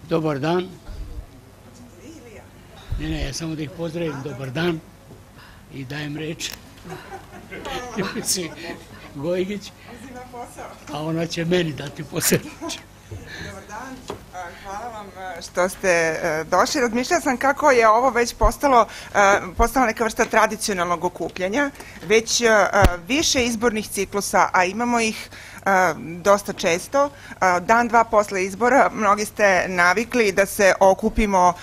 Dobar dan. Ne, ja samo da ih pozdravim. Dobar dan. I dajem reč. Gojgić. A ona će meni dati posao. Dobar dan, hvala vam što ste došli. Razmišljala sam kako je ovo već postala neka vrsta tradicionalnog okupljanja, već više izbornih ciklusa, a imamo ih dosta često. Dan, dva posle izbora mnogi ste navikli da se okupimo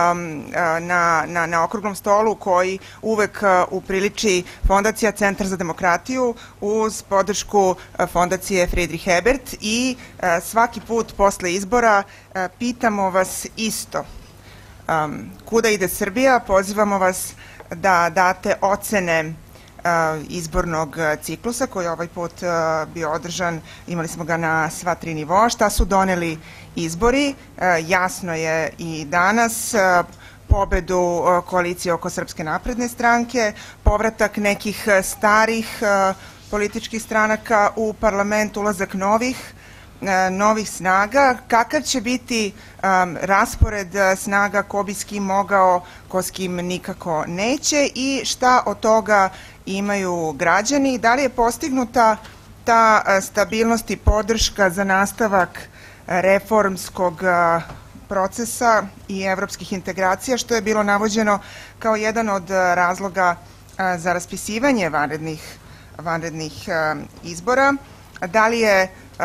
na okruglom stolu koji uvek upriliči Fondacija Centar za demokratiju uz podršku Fondacije Friedrich Ebert i svaki put posle izbora pitamo vas isto. Kuda ide Srbija? Pozivamo vas da date ocene izbornog ciklusa koji je ovaj put bio održan, imali smo ga na sva tri nivoa. Šta su doneli izbori? Jasno je i danas pobedu koalicije oko Srpske napredne stranke, povratak nekih starih političkih stranaka u parlament, ulazak novih snaga. Kakav će biti raspored snaga, ko bi s kim mogao, ko s kim nikako neće i šta od toga imaju građani? Da li je postignuta ta stabilnost i podrška za nastavak reformskog procesa i evropskih integracija, što je bilo navođeno kao jedan od razloga za raspisivanje vanrednih izbora? Da li je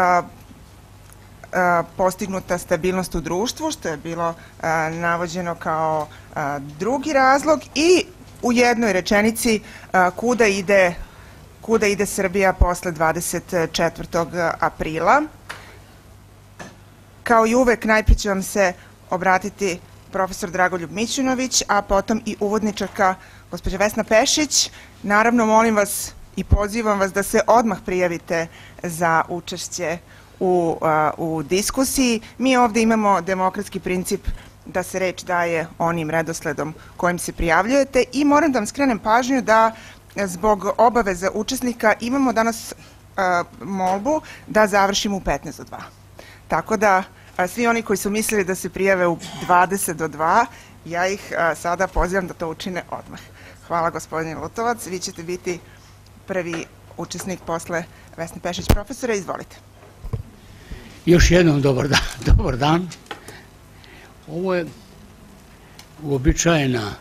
postignuta stabilnost u društvu, što je bilo navođeno kao drugi razlog, i u jednoj rečenici kuda ide Srbija posle 24. aprila? Kao i uvek, najpre će vam se obratiti profesor Dragoljub Mićunović, a potom i uvodničarka gospođa Vesna Pešić. Naravno, molim vas i pozivam vas da se odmah prijavite za učešće u diskusiji. Mi ovde imamo demokratski princip da se reč daje onim redosledom kojim se prijavljujete i moram da vam skrenem pažnju da zbog obaveza učesnika imamo danas molbu da završimo u 15 do 2. Tako da svi oni koji su mislili da se prijave u 20 do 2, ja ih sada pozivam da to učine odmah. Hvala, gospodine Lutovac. Vi ćete biti prvi učesnik posle Vesne Pešić. Profesore, izvolite. Još jednom dobar dan. Ovo je uobičajena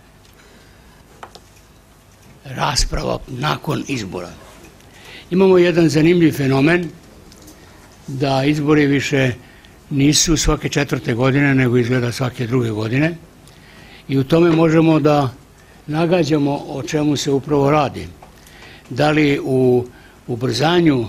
rasprava nakon izbora. Imamo jedan zanimljiv fenomen da izbori više nisu svake 4. godine, nego izgleda svake 2. godine i u tome možemo da nagađamo o čemu se upravo radi. Da li u ubrzanju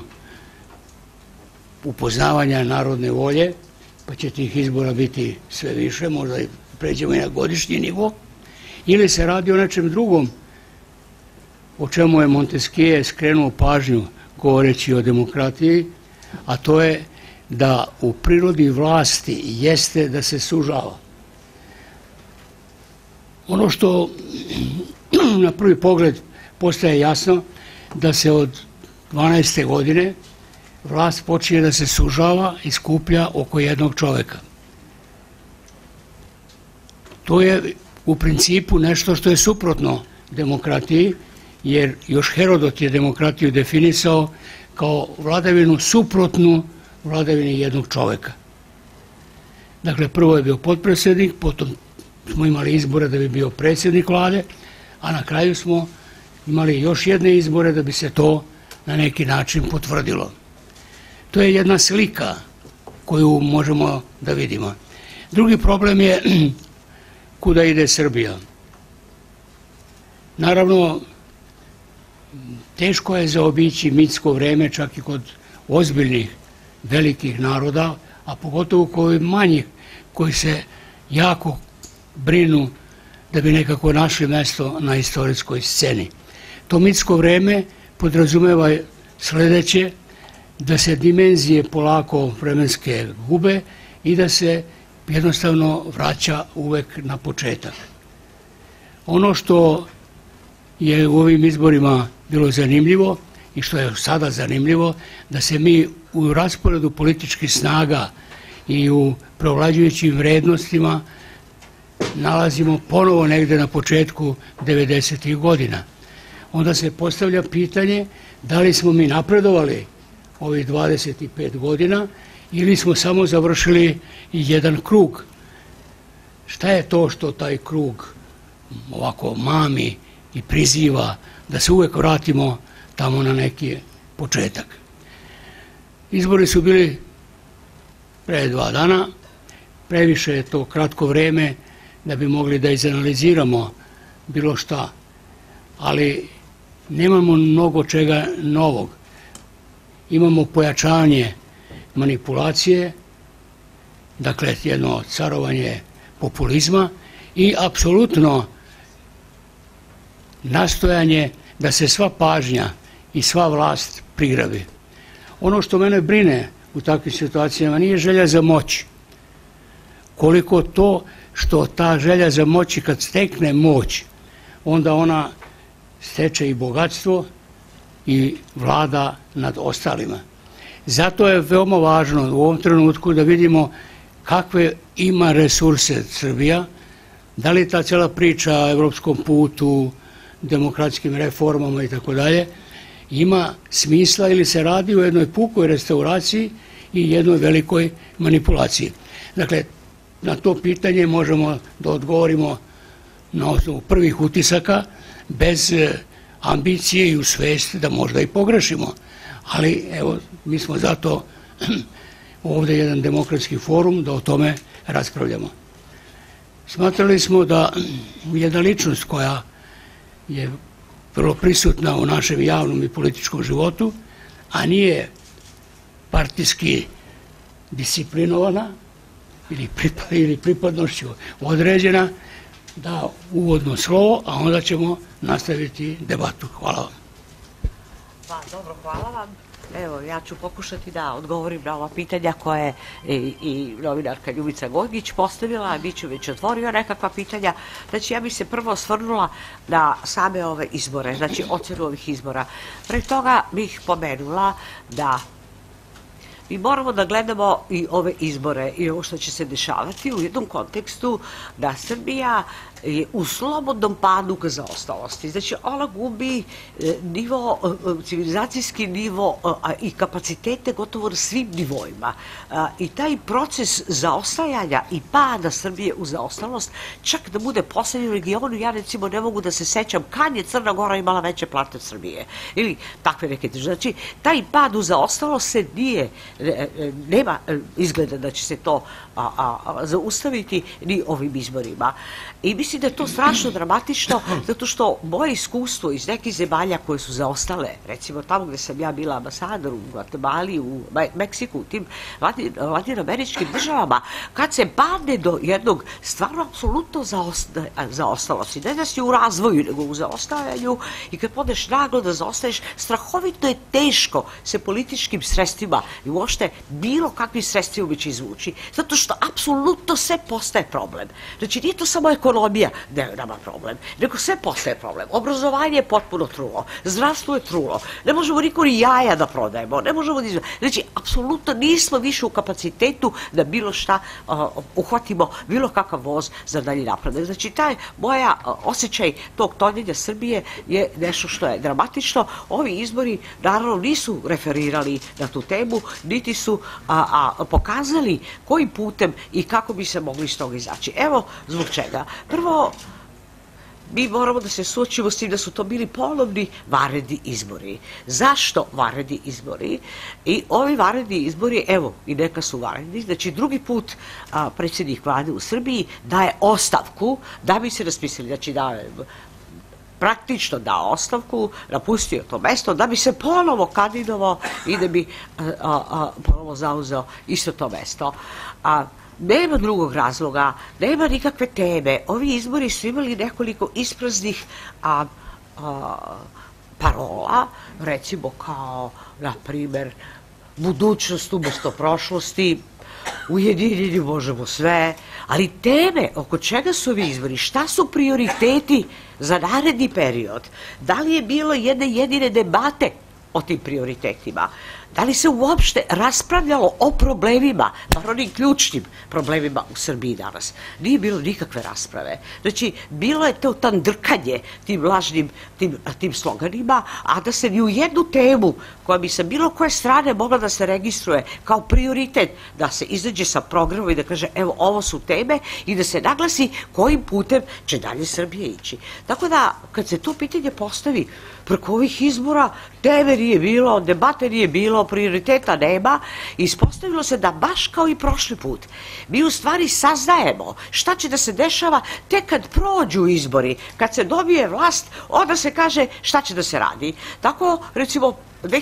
upoznavanja narodne volje, pa će tih izbora biti sve više, možda pređemo i na godišnji nivo, ili se radi o nečem drugom, o čemu je Montesquieu skrenuo pažnju govoreći o demokratiji, a to je da u prirodi vlasti jeste da se sužava. Ono što na prvi pogled postaje jasno, da se od 12. godine vlast počinje da se sužava i skuplja oko jednog čoveka. To je u principu nešto što je suprotno demokratiji, jer još Herodot je demokratiju definisao kao vladavinu suprotnu vladavini jednog čoveka. Dakle, prvo je bio potpredsjednik, potom smo imali izbore da bi bio predsjednik vlade, a na kraju smo imali još jedne izbore da bi se to na neki način potvrdilo. To je jedna slika koju možemo da vidimo. Drugi problem je kuda ide Srbija. Naravno, teško je zaobići mitsko vreme čak i kod ozbiljnih velikih naroda, a pogotovo kod manjih koji se jako brinu da bi nekako našli mesto na istorijskoj sceni. To mitsko vreme podrazumeva sledeće, da se dimenzije polako vremenske gube i da se jednostavno vraća uvek na početak. Ono što je u ovim izborima bilo zanimljivo i što je sada zanimljivo, da se mi u rasporedu političkih snaga i u preovlađujućim vrednostima nalazimo ponovo negde na početku 90. godina. Onda se postavlja pitanje da li smo mi napredovali ovih 25 godina ili smo samo završili jedan krug. Šta je to što taj krug ovako mami i priziva da se uvek vratimo tamo na neki početak? Izbori su bili pre 2 dana, previše je to kratko vreme da bi mogli da izanaliziramo bilo šta, ali nemamo mnogo čega novog. Imamo pojačanje manipulacije, dakle jedno carovanje populizma i apsolutno nastojanje da se sva pažnja i sva vlast prigrabi. Ono što mene brine u takvim situacijama nije želja za moć. Koliko to što ta želja za moći kad stekne moć, onda ona steče i bogatstvo i vlada nad ostalima. Zato je veoma važno u ovom trenutku da vidimo kakve ima resurse Srbija, da li ta cela priča o evropskom putu, demokratskim reformama i tako dalje, ima smisla ili se radi o jednoj pukoj restauraciji i jednoj velikoj manipulaciji. Dakle, na to pitanje možemo da odgovorimo na osnovu prvih utisaka, bez ambicije i u svest da možda i pogrešimo. Ali, evo, mi smo zato ovde jedan demokratski forum da o tome raspravljamo. Smatrali smo da jedna ličnost koja je vrlo prisutna u našem javnom i političkom životu, a nije partijski disciplinovana ili pripadnošću određena, da uvodno slovo, a onda ćemo nastaviti debatu. Hvala vam. Pa, dobro, hvala vam. Evo, ja ću pokušati da odgovorim na ova pitanja koje je i novinarka Ljubica Gojgić postavila, a Miću već otvorio nekakva pitanja. Znači, ja bih se prvo osvrnula na same ove izbore, znači ocenu ovih izbora. Pre toga bih pomenula da mi moramo da gledamo i ove izbore i ovo što će se dešavati u jednom kontekstu da Srbija je u slobodnom padu ka zaostalosti. Znači, ona gubi nivo, civilizacijski nivo i kapacitete gotovo na svim nivoima. I taj proces zaostajanja i pada Srbije u zaostalost, čak da bude poslednji u regionu, ja recimo ne mogu da se sećam kad je Crna Gora imala veće plate od Srbije. Ili takve neke države. Znači, taj pad u zaostalost se nema izgleda da će se to zaustaviti ni ovim izborima. I mislim da je to strašno dramatično, zato što moje iskustvo iz nekih zemalja koje su zaostale, recimo tamo gde sam ja bila ambasador u Gvatemali, u Meksiku, u tim latinoameričkim državama, kad se padne do jednog stvarno apsolutno zaostalosti, ne da si u razvoju, nego u zaostajanju, i kad podeš naglo da zaostaješ, strahovito je teško se političkim sredstvima i uopšte bilo kakvim sredstvima će izvući, zato što apsolutno sve postaje problem. Znači, nije to samo ekonomija da je nama problem, nego sve postaje problem. Obrazovanje je potpuno trulo, zdravstvo je trulo, ne možemo niko ni jaja da prodajemo, ne možemo ni... Znači, apsolutno nismo više u kapacitetu da bilo šta uhvatimo, bilo kakav voz za dalje napredak. Znači, taj moja osjećaj tog tonjenja Srbije je nešto što je dramatično. Ovi izbori, naravno, nisu referirali na tu temu, niti su pokazali kojim putem i kako bi se mogli iz toga izaći. Evo zbog čega. Prvo, mi moramo da se suočimo s tim da su to bili ponovni vanredni izbori. Zašto vanredni izbori? I ovi vanredni izbori, evo, i neka su vanredni, znači drugi put predsjednik vlade u Srbiji daje ostavku da bi se raspisali, znači praktično dao ostavku, napustio to mesto da bi se ponovo kandidovao i da bi ponovo zauzeo isto to mesto. Nema drugog razloga, nema nikakve teme. Ovi izbori su imali nekoliko ispraznih parola, recimo kao, na primer, budućnost umesto prošlosti, ujedinjeni možemo sve, ali teme oko čega su ovi izbori, šta su prioriteti za naredni period, da li je bilo jedne jedine debate o tim prioritetima, Da li se uopšte raspravljalo o problemima, bar onim ključnim problemima u Srbiji danas? Nije bilo nikakve rasprave. Znači, bilo je to tandrkanje tim lažnim, tim sloganima, a da se ni u jednu temu koja bi sa bilo koje strane mogla da se registruje kao prioritet, da se izađe sa programom i da kaže evo ovo su teme i da se naglasi kojim putem će dalje Srbije ići. Tako da, kad se to pitanje postavi preko ovih izbora, teme nije bilo, debate nije bilo, prioriteta nema, ispostavilo se da baš kao i prošli put, mi u stvari saznajemo šta će da se dešava tek kad prođu izbori, kad se dobije vlast, onda se kaže šta će da se radi. Tako, recimo,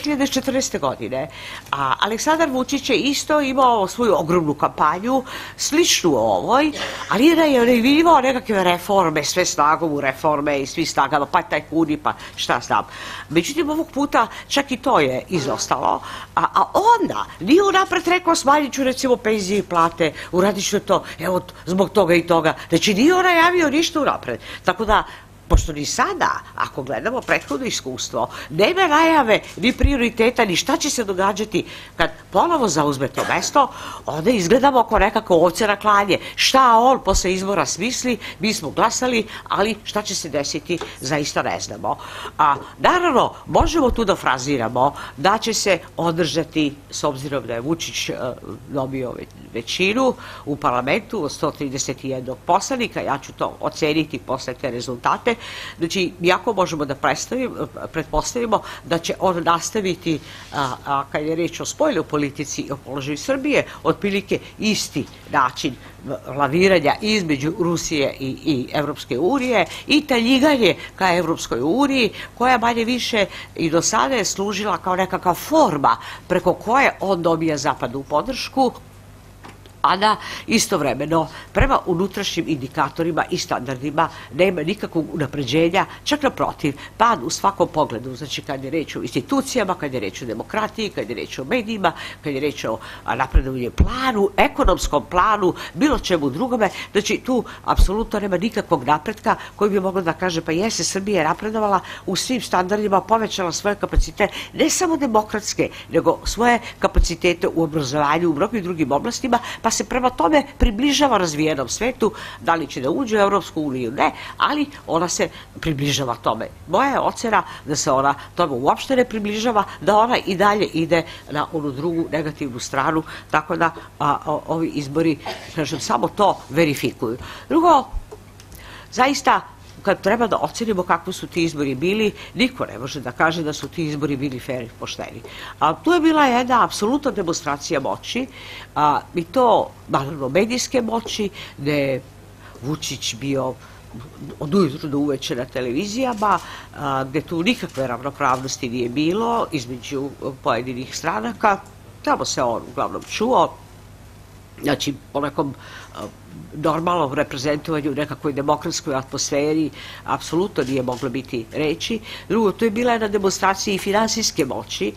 2014. godine. Aleksandar Vučić je isto imao svoju ogromnu kampanju, sličnu ovoj, ali je najavljivao nekakve reforme, sve snagom u reforme i svi snagama, pa tajkuni, pa šta znam. Međutim, ovog puta čak i to je izostalo, a onda nije unapred rekao smanjit ću recimo penzije i plate, uradit ću to, evo, zbog toga i toga. Znači, nije on najavio ništa unapred. Tako da, pošto ni sada, ako gledamo prethodno iskustvo, nema najave ni prioriteta, ni šta će se događati kad ponovo zauzme to mesto, onda izgledamo kao nekako ovce na klanje. Šta on posle izbora smisli, mi smo glasali, ali šta će se desiti, zaista ne znamo. Naravno, možemo tu da fraziramo da će se održati, s obzirom da je Vučić dobio većinu u parlamentu od 131 poslanika, ja ću to oceniti posle te rezultate. Znači, jako možemo da pretpostavimo da će on nastaviti, kad je reč o spoljnoj politici i o položaju Srbije, otprilike isti način laviranja između Rusije i Evropske unije i taljiganje ka Evropskoj uniji, koja manje više i do sada je služila kao nekakva forma preko koje on dobija zapadnu podršku, a da istovremeno prema unutrašnjim indikatorima i standardima nema nikakvog unapređenja, čak naprotiv, pad u svakom pogledu, znači kad je reč o institucijama, kad je reč o demokratiji, kad je reč o medijima, kad je reč o napredovanju planu, ekonomskom planu, bilo čemu drugome, znači tu apsolutno nema nikakvog napretka koji bi moglo da kaže pa jeste, Srbija je napredovala u svim standardima, povećala svoje kapacitete, ne samo demokratske, nego svoje kapacitete u obrazovanju, u mnogim drugim oblastima, pa se prema tome približava razvijenom svetu, da li će da uđe u Evropsku uniju, ne, ali ona se približava tome. Moja je ocena da se ona tome uopšte ne približava, da ona i dalje ide na onu drugu negativnu stranu, tako da ovi izbori, kažem, samo to verifikuju. Drugo, zaista, kad treba da ocenimo kako su ti izbori bili, niko ne može da kaže da su ti izbori bili fer i pošteni. Tu je bila jedna apsolutna demonstracija moći, i to, naravno, medijske moći, gde je Vučić bio od ujutru do uveče na televizijama, gde tu nikakve ravnopravnosti nije bilo između pojedinih stranaka. Tamo se on uglavnom čuo, znači po nekom normalnom reprezentovanju u nekakvoj demokratskoj atmosferi apsolutno nije moglo biti reči. Drugo, to je bila jedna demonstracija i finansijske moći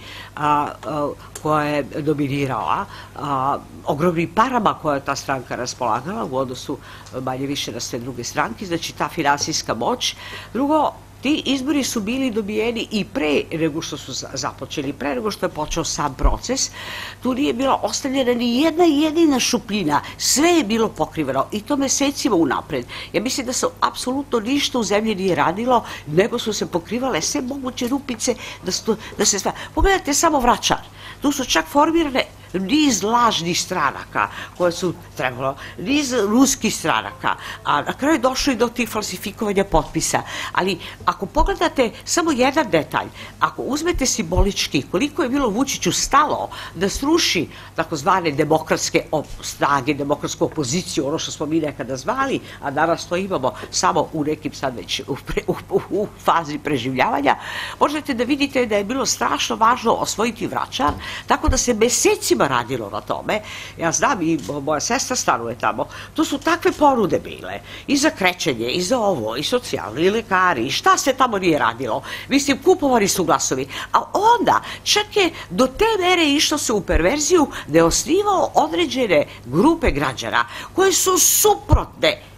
koja je dominirala, ogromnim parama koja je ta stranka raspolagala u odnosu manje više na sve druge stranke, znači ta finansijska moć. Drugo, ti izbori su bili dobijeni i pre nego što su započeli, pre nego što je počeo sam proces. Tu nije bila ostavljena ni jedna jedina šupljina, sve je bilo pokriveno i to mesecima unapred. Ja mislim da se apsolutno ništa u zemlji nije radilo, nego su se pokrivale sve moguće rupice da se sve... Pogledajte samo Vračar, tu su čak formirane niz lažnih stranaka koje su trebalo, niz ruskih stranaka, a na kraju je došlo i do tih falsifikovanja potpisa. Ali ako pogledate samo jedan detalj, ako uzmete simbolički koliko je bilo Vučiću stalo da sruši takozvane demokratske snage, demokratsku opoziciju, ono što smo mi nekada zvali, a danas to imamo samo u nekim sad već u fazi preživljavanja, možete da vidite da je bilo strašno važno osvojiti Vračar, tako da se mesecima radilo na tome. Ja znam, i moja sestra stanuje tamo, to su takve ponude bile i za krećenje, i za ovo, i socijalni, i lekari, i šta se tamo nije radilo. Mislim, kupovani su glasovi. A onda, čak je do te mere išlo se u perverziju da je osnivao određene grupe građana koje su suprotne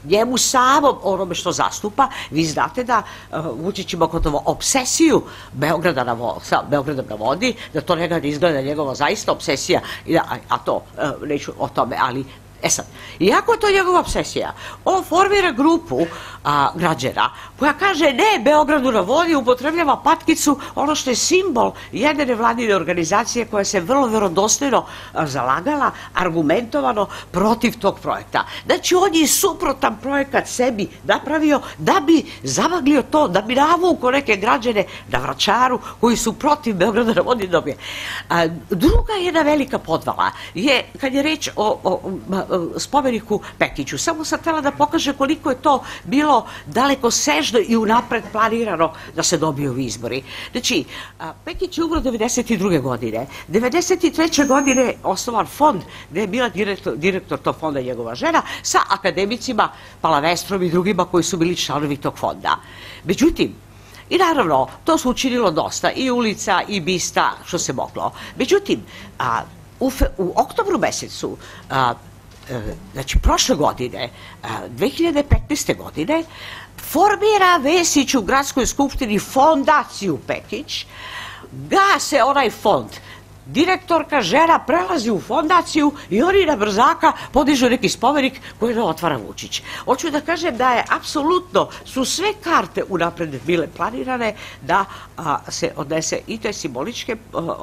njemu samom, onome što zastupa. Vi znate da Vučić ima gotovo obsesiju sa Beogradom na vodi, da to njega izgleda njegova zaista obsesija, a to neću o tome, ali sad, iako je to njegova obsesija, on formira grupu građana koja kaže ne Beogradu na vodi, upotrebljava patkicu, ono što je simbol jedne nevladine organizacije koja se vrlo verodostojno zalagala, argumentovano protiv tog projekta. Znači, on je suprotan projekat sebi napravio da bi zamaglio to, da bi navukao neke građane na Vračaru koji su protiv Beograda na vodi dobije. Druga jedna velika podvala je, kad je reč o spomeniku Pekiću. Samo sam htjela da pokaže koliko je to bilo daleko sežno i unapred planirano da se dobiju ovi izbori. Znači, Pekić je umro 92. godine. 93. godine osnovan fond gde je bila direktor tog fonda njegova žena sa akademicima Palavestrom i drugima koji su bili članovi tog fonda. Međutim, i naravno, to su učinilo dosta, i ulica, i bista, što se moglo. Međutim, u oktobru mesecu, znači prošle godine, 2015. godine, formira Vesić u Gradskoj skupštini fondaciju Pekić, gase onaj fond. Direktorka žena prelazi u fondaciju i oni na brzaka podižu neki spomenik koji ne otvara Vučić. Hoću da kažem da je apsolutno, su sve karte unapred bile planirane da se odnese i te simboličke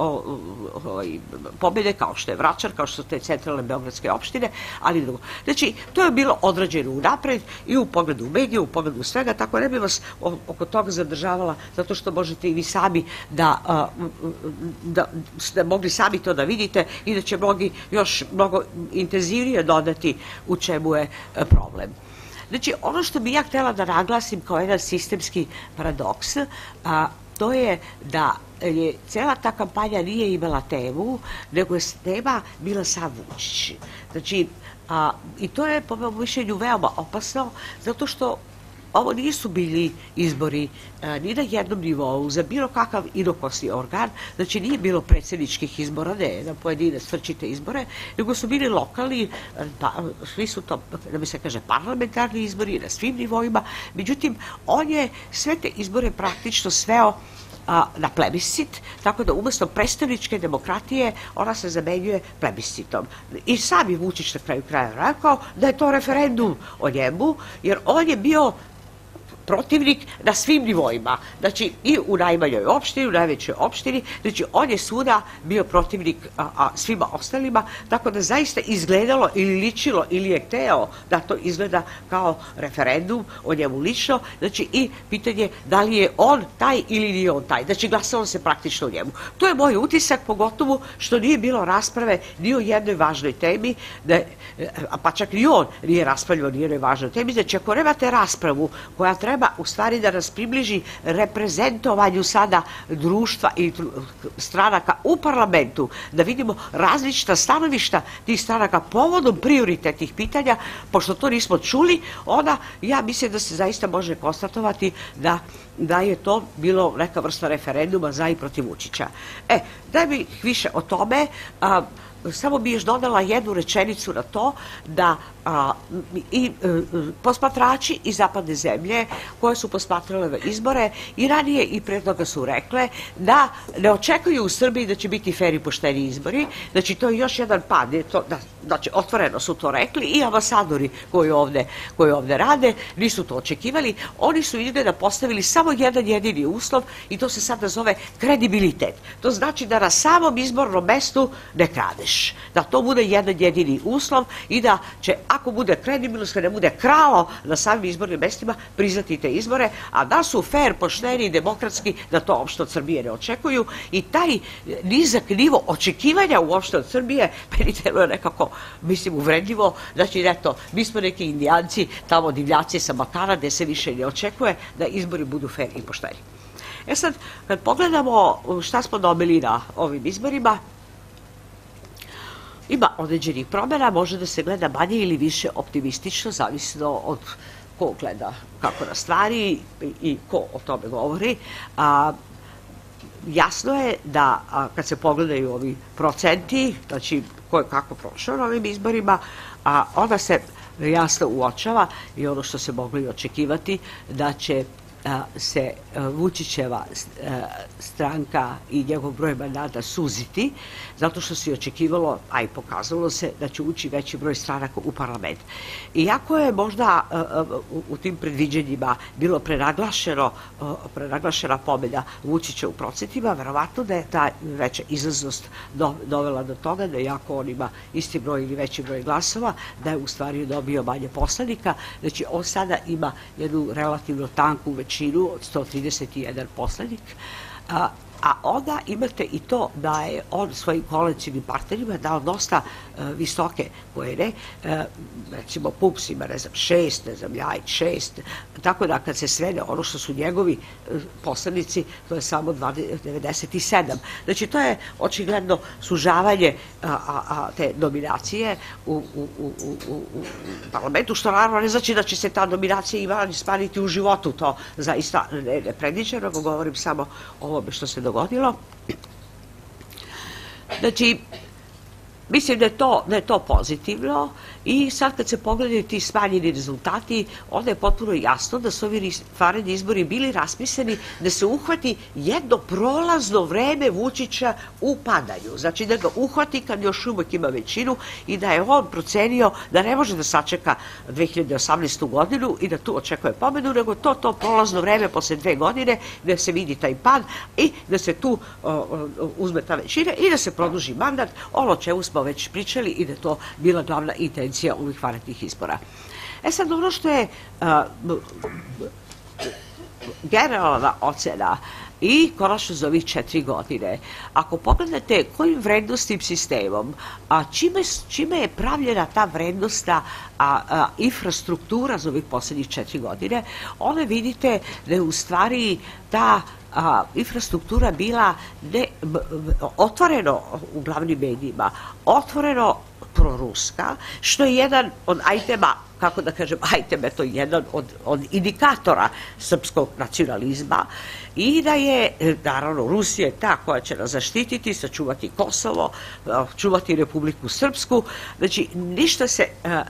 pobjede kao što je Vračar, kao što su te centralne beogradske opštine, ali drugo. Znači, to je bilo odrađeno unapred i u pogledu medija, u pogledu svega, tako ne bi vas oko toga zadržavala, zato što možete i vi sami da mogli sami to da vidite i da će mnogi još mnogo intenzivnije dodati u čemu je problem. Znači, ono što bi ja htjela da naglasim kao jedan sistemski paradoks, to je da je cijela ta kampanja nije imala temu, nego je tema bila sam Vučić. Znači, i to je po mojom mišljenju veoma opasno, zato što ovo nisu bili izbori ni na jednom nivou za bilo kakav inokosni organ, znači nije bilo predsjedničkih izbora, ne na pojedine svrčite izbore, nego su bili lokalni, svi su to, da bi se kaže, parlamentarni izbori na svim nivoima. Međutim, on je sve te izbore praktično sveo na plebiscit, tako da umjesto predstavničke demokratije ona se zamenjuje plebiscitom. I sam je Vučić na kraju kraja rekao da je to referendum o njemu, jer on je bio protivnik na svim nivoima. Znači, i u najmanjoj opštini, u najvećoj opštini, znači, on je svuda bio protivnik svima ostalima, tako da zaista izgledalo ili ličilo ili je hteo da to izgleda kao referendum o njemu lično, znači, i pitanje da li je on taj ili nije on taj. Znači, glasalo se praktično o njemu. To je moj utisak, pogotovo što nije bilo rasprave ni o jednoj važnoj temi, pa čak ni on nije raspravljao ni o jednoj važnoj temi. Znači, ako nemate raspravu koja treba u stvari da nas približi reprezentovanju sada društva i stranaka u parlamentu, da vidimo različita stanovišta tih stranaka povodom prioritetnih pitanja, pošto to nismo čuli, onda ja mislim da se zaista može konstatovati da je to bilo neka vrsta referenduma za i protiv Vučića. Da bi više o tome, samo bi još dodala jednu rečenicu na to da i posmatrači iz zapadne zemlje koje su posmatrale izbore i ranije i pre toga su rekle da ne očekuju u Srbiji da će biti fer i pošteni izbori. Znači, to je još jedan pad. Znači, otvoreno su to rekli i ambasadori koji ovde rade nisu to očekivali. Oni su izgleda postavili samo jedan jedini uslov i to se sada zove kredibilitet. To znači da na samom izbornom mestu ne kradeš. Da to bude jedan jedini uslov i da će, ako bude kredibilnost, kada bude kralo na samim izbornim mestima, priznati te izbore, a da su fair, pošteni i demokratski, da to uopšte od Srbije ne očekuju. I taj nizak nivo očekivanja uopšte od Srbije, meni je nekako, mislim, uvredljivo. Znači, eto, mi smo neki indijanci, tamo divljaci sa Balkana, gde se više ne očekuje da izbori budu fair i pošteni. Sad, kad pogledamo šta smo dobili na ovim izborima, ima određenih promjena, može da se gleda manje ili više optimistično, zavisno od ko gleda kako na stvari i ko o tome govori. Jasno je da kad se pogledaju ovi procenti, znači ko je kako prošao na ovim izborima, onda se jasno uočava i ono što se moglo i očekivati, da će se Vučićeva stranka i njegov broj mandata suziti, zato što se očekivalo, a i pokazalo se, da će ući veći broj stranaka u parlament. Iako je možda u tim predviđenjima bilo prenaglašena pobjeda Vučića u procentima, verovatno da je ta veća izlaznost dovela do toga da iako on ima isti broj ili veći broj glasova, da je u stvari dobio manje poslanika. Znači, on sada ima jednu relativno tanku većinu od 131 poslanik, a onda imate i to da je on svojim koalicijnim partnerima dao dosta visoke poene, recimo PUPS ima, 6, Ljajić 6, tako da kad se svede ono što su njegovi poslanici, to je samo 97. Znači, to je očigledno sužavanje te dominacije u parlamentu, što naravno ne znači da će se ta dominacija i smanjiti u životu, to zaista ne predviđa, nego govorim samo o ovome što se dogodilo. Znači, mislim da je to pozitivno i sad kad se pogledaju ti smanjeni rezultati, onda je potpuno jasno da su ovi vanredni izbori bili raspisani da se uhvati jedno prolazno vreme Vučića u padanju. Znači da ga uhvati kad još uvek ima većinu i da je on procenio da ne može da sačeka 2018. godinu i da tu očekuje pobedu, nego to prolazno vreme posle 2 godine gde se vidi taj pad i da se tu uzme ta većina i da se produži mandat, ono o čemu smo već pričali i da je to bila glavna intencija ovih vanrednih izbora. Sad, ono što je generalna ocena i konačno za ovih 4 godine, ako pogledate kojim vrednostnim sistemom, a čime je pravljena ta vrednostna infrastruktura za ovih poslednjih 4 godine, onda vidite da je u stvari ta infrastruktura bila otvoreno u glavnim medijima, otvoreno proruska, što je jedan od ajtema, kako da kažem, ajteme, to je jedan od indikatora srpskog nacionalizma i da je, naravno, Rusija ta koja će nas zaštititi, sačuvati Kosovo, čuvati Republiku Srpsku. Znači, ništa se,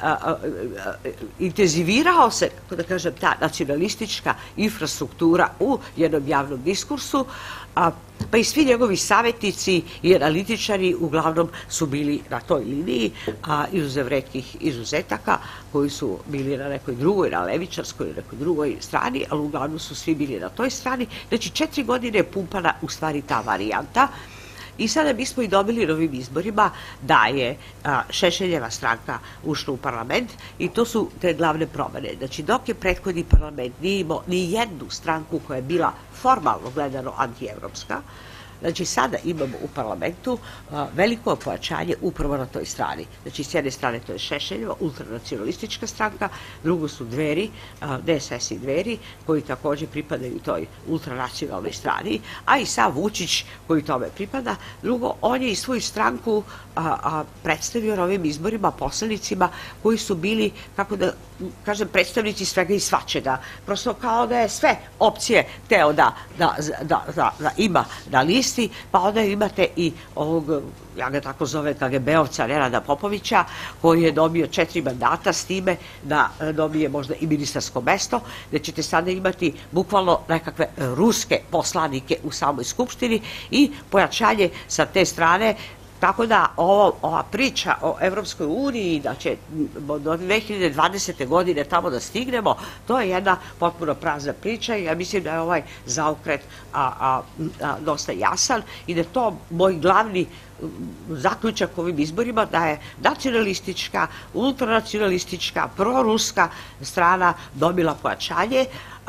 intenzivirao se, kako da kažem, ta nacionalistička infrastruktura u jednom javnom diskursu, pa i svi njegovi savjetnici i analitičari uglavnom su bili na toj liniji, izuzev retkih izuzetaka koji su bili na nekoj drugoj, na levičarskoj ili nekoj drugoj strani, ali uglavnom su svi bili na toj strani. Znači, 4 godine je pumpana u stvari ta varijanta. I sada bismo i dobili na ovim izborima da je Šešeljeva stranka ušla u parlament i to su te glavne promene. Znači, dok je prethodni parlament nije imao ni jednu stranku koja je bila formalno gledano antievropska, znači sada imamo u parlamentu veliko pojačanje upravo na toj strani. Znači, s jedne strane to je Šešeljeva, ultranacionalistička stranka, drugo su Dveri, DSS i Dveri, koji takođe pripadaju toj ultranacionalnoj strani, a i sam Vučić koji tome pripada. Drugo, on je i svoju stranku predstavio na ovim izborima poslanicima koji su bili, kako da kažem, predstavnici svega i svačega. Prosto kao da je sve opcije teo da ima na listi, pa onda imate i ovog, ja ga tako zove, KGB-ovca Nenada Popovića, koji je dobio 4 mandata s time da dobije možda i ministarsko mesto, gde ćete sada imati bukvalno nekakve ruske poslanike u samoj skupštini i pojačanje sa te strane. Tako da ova priča o Evropskoj uniji, da će do 2020. godine tamo da stignemo, to je jedna potpuno prazna priča i ja mislim da je ovaj zaokret dosta jasan i da je to moj glavni zaključak ovim izborima, da je nacionalistička, ultranacionalistička, proruska strana dobila pojačanje,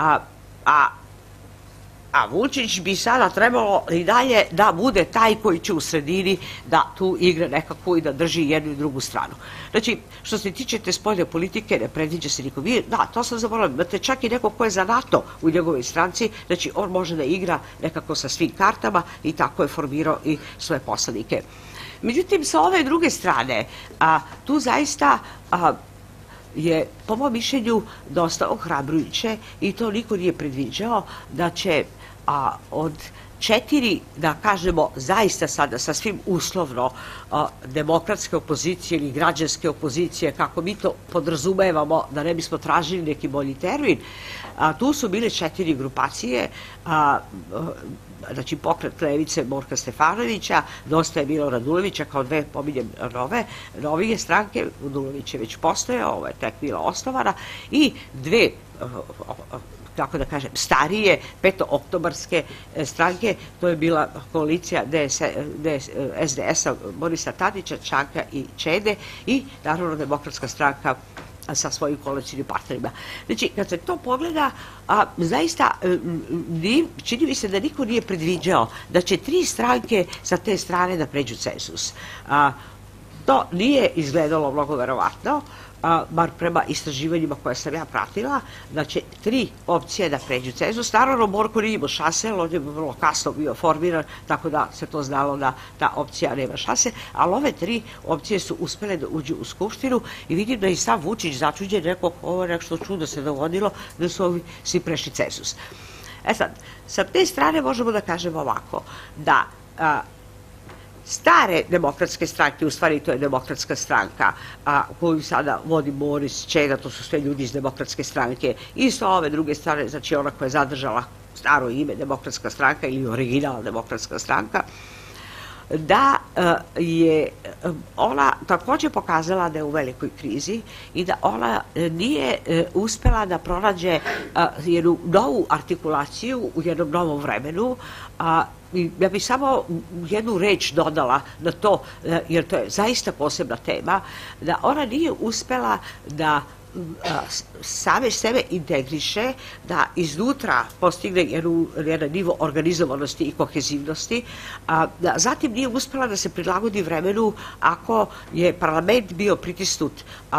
a Vučić bi sada trebalo i dalje da bude taj koji će u sredini da tu igra nekako i da drži jednu i drugu stranu. Znači, što se tiče te spoljne politike, ne predviđa se nikom. Da, to sam zaboravila. Imate čak i neko ko je za NATO u njegovoj stranci, znači on može da igra nekako sa svim kartama i tako je formirao i svoje poslanike. Međutim, sa ove druge strane, tu zaista je, po mom mišljenju, dosta ohrabrujuće i to niko nije predviđao da će od četiri, da kažemo zaista sada sa svim uslovno demokratske opozicije ili građanske opozicije, kako mi to podrazumevamo, da ne bismo tražili neki bolji termin, tu su bile četiri grupacije, znači Pokret levice Borka Stefanovića, Dosta je bilo Radulovića, kao dve, pominjem, novije stranke, Radulović je već postojao, ovo je tek bila osnovana, i dve, kako da kažem, starije petooktobarske stranke, to je bila koalicija SDS-a Borisa Tadića, Čanka i Čede, i naravno Demokratska stranka sa svojim koalicijnim partnerima. Znači, kad se to pogleda, zaista čini mi se da niko nije predviđao da će tri stranke sa te strane da pređu cenzus. To nije izgledalo mnogo verovatno, bar prema istraživanjima koje sam ja pratila, da će tri opcije da pređu cenzus. Naravno, Borko nije imao šanse, on je vrlo kasno bio formiran, tako da se to znalo da ta opcija nema šanse, ali ove tri opcije su uspele da uđu u Skupštinu i vidim da i sam Vučić začuđen, rekao, ovo je nešto čudo se dogodilo, da su ovi svi prešli cenzus. Sad, sa te strane možemo da kažemo ovako, da stare demokratske stranke, u stvari to je Demokratska stranka koju sada vodi Boris Čeda, to su sve ljudi iz Demokratske stranke, i sa ove druge strane, znači ona koja je zadržala staro ime Demokratska stranka ili original Demokratska stranka, da je ona takođe pokazala da je u velikoj krizi i da ona nije uspela da pronađe jednu novu artikulaciju u jednom novom vremenu. Ja bih samo jednu reč dodala na to, jer to je zaista posebna tema, da ona nije uspela da same sebe integriše, da iznutra postigne jedan nivo organizovanosti i kohezivnosti, da zatim nije uspela da se prilagodi vremenu ako je parlament bio pritisnut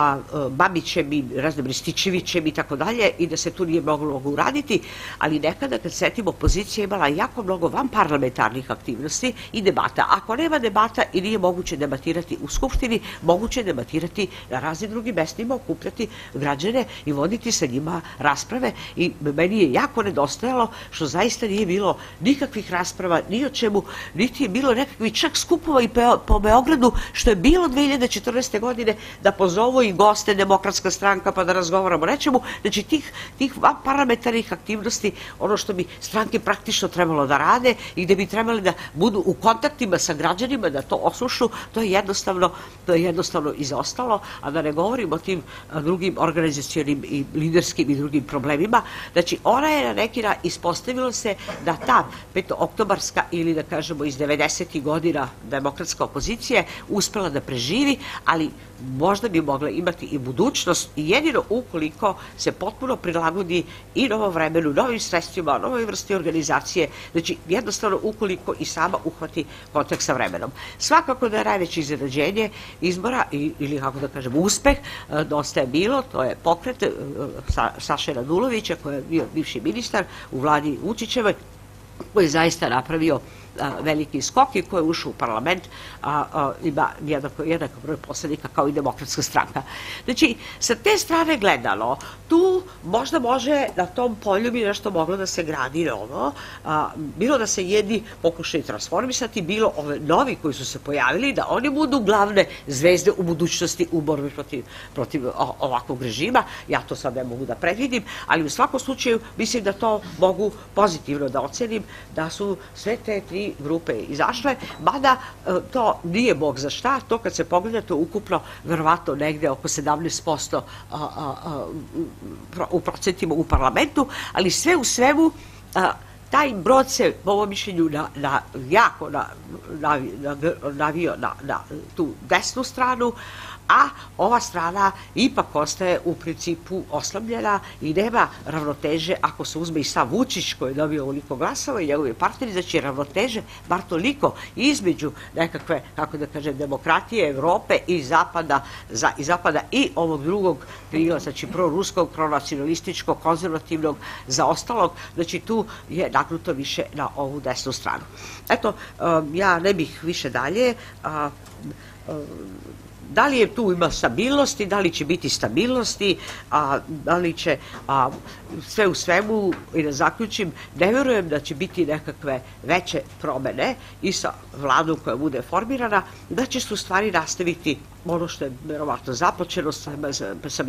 Babićem i Rističevićem i tako dalje, i da se tu nije moglo uraditi, ali nekada kad setimo, opozicija imala jako mnogo vanparlamentarnih aktivnosti i debata. Ako nema debata i nije moguće debatirati u Skupštini, moguće je debatirati na raznim drugim mestima, okupljati građane i voditi sa njima rasprave, i meni je jako nedostajalo što zaista nije bilo nikakvih rasprava ni o čemu, niti je bilo nekakvih čak skupova i po Beogradu, što je bilo 2014. godine, da pozovu i goste Demokratska stranka pa da razgovaramo o nečemu. Znači tih parlamentarnih aktivnosti, ono što bi stranke praktično trebalo da rade i gde bi trebali da budu u kontaktima sa građanima, da to oslušu, to je jednostavno izostalo, a da ne govorim o tim drugim organizacionim i liderskim i drugim problemima. Znači, ona je na neki način, ispostavilo se da ta petooktobarska ili da kažemo iz 90. godina demokratska opozicija uspela da preživi, ali možda bi mogla imati i budućnost, jedino ukoliko se potpuno prilagodi i novom vremenu, novim sredstvima, novoj vrsti organizacije, znači jednostavno ukoliko i sama uhvati kontakt sa vremenom. Svakako da je najveće iznenađenje izbora ili, kako da kažem, uspeh Dosta je bilo, to je pokret Saše Radulovića, koji je bio bivši ministar u vladi Vučićevoj, koji je zaista napravio veliki skok i koji je ušao u parlament, ima jednak broj poslanika kao i Demokratska stranka. Znači, sa te strane gledano, tu možda može na tom polju bi nešto moglo da se gradi novo, bilo da se jedni pokušaju transformisati, bilo ove novi koji su se pojavili, da oni budu glavne zvezde u budućnosti u borbi protiv ovakvog režima. Ja to sad ne mogu da predvidim, ali u svakom slučaju mislim da to mogu pozitivno da ocenim, da su sve te tri grupe izašle, mada to nije bog za šta, to kad se pogledate ukupno, verovatno negde oko 17% u procentima u parlamentu, ali sve u svemu taj brod se, po mom mišljenju, jako navio na tu desnu stranu, a ova strana ipak ostaje u principu oslabljena i nema ravnoteže ako se uzme i sam Vučić koji je dobio ovoliko glasova i njegovi partneri, znači ravnoteže bar toliko između nekakve, kako da kažem, demokratije, Evrope i Zapada i ovog drugog krila, znači proruskog, pronacionalističkog, konzervativnog, zaostalog, znači tu je nagnuto više na ovu desnu stranu. Eto, ja ne bih više dalje. da li je tu ima stabilnosti, da li će biti stabilnosti, a da li će, sve u svemu, i da zaključim, ne verujem da će biti nekakve veće promene i sa vladom koja bude formirana, da će se u stvari nastaviti ono što je verovatno započeno sa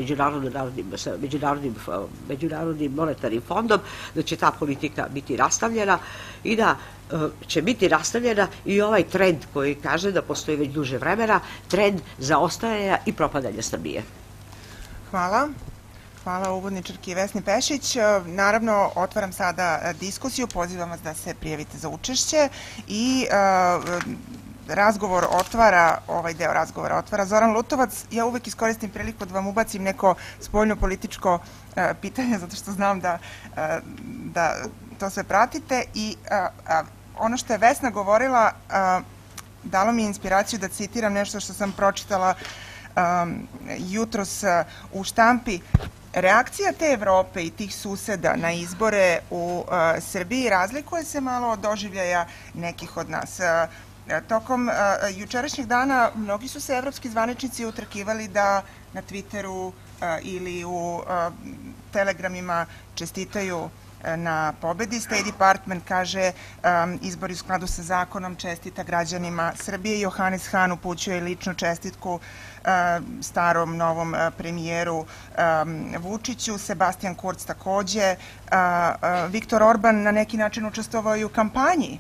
Međunarodnim monetarnim fondom, da će ta politika biti nastavljena i da će biti nastavljena i ovaj trend koji kaže da postoji već duže vremena, trend zaostajanja i propadanja Srbije. Hvala. Hvala uvodničarki Vesni Pešić. Naravno, otvaram sada diskusiju, pozivam vas da se prijavite za učešće i razgovor otvara, ovaj deo razgovora otvara Zoran Lutovac. Ja uvek iskoristim priliku da vam ubacim neko spoljno-političko pitanje, zato što znam da to sve pratite i ono što je Vesna govorila dalo mi je inspiraciju da citiram nešto što sam pročitala jutros u štampi. Reakcija te Evrope i tih suseda na izbore u Srbiji razlikuje se malo od doživljaja nekih od nas. Tokom jučerašnjeg dana mnogi su se evropski zvaničnici utrkivali da na Twitteru ili u telegramima čestitaju na pobedi. State Department kaže izbori u skladu sa zakonom, čestita građanima Srbije. Johannes Hahn upućuje ličnu čestitku starom novom premijeru Vučiću, Sebastian Kurz takođe. Viktor Orban na neki način učestvovao i u kampanji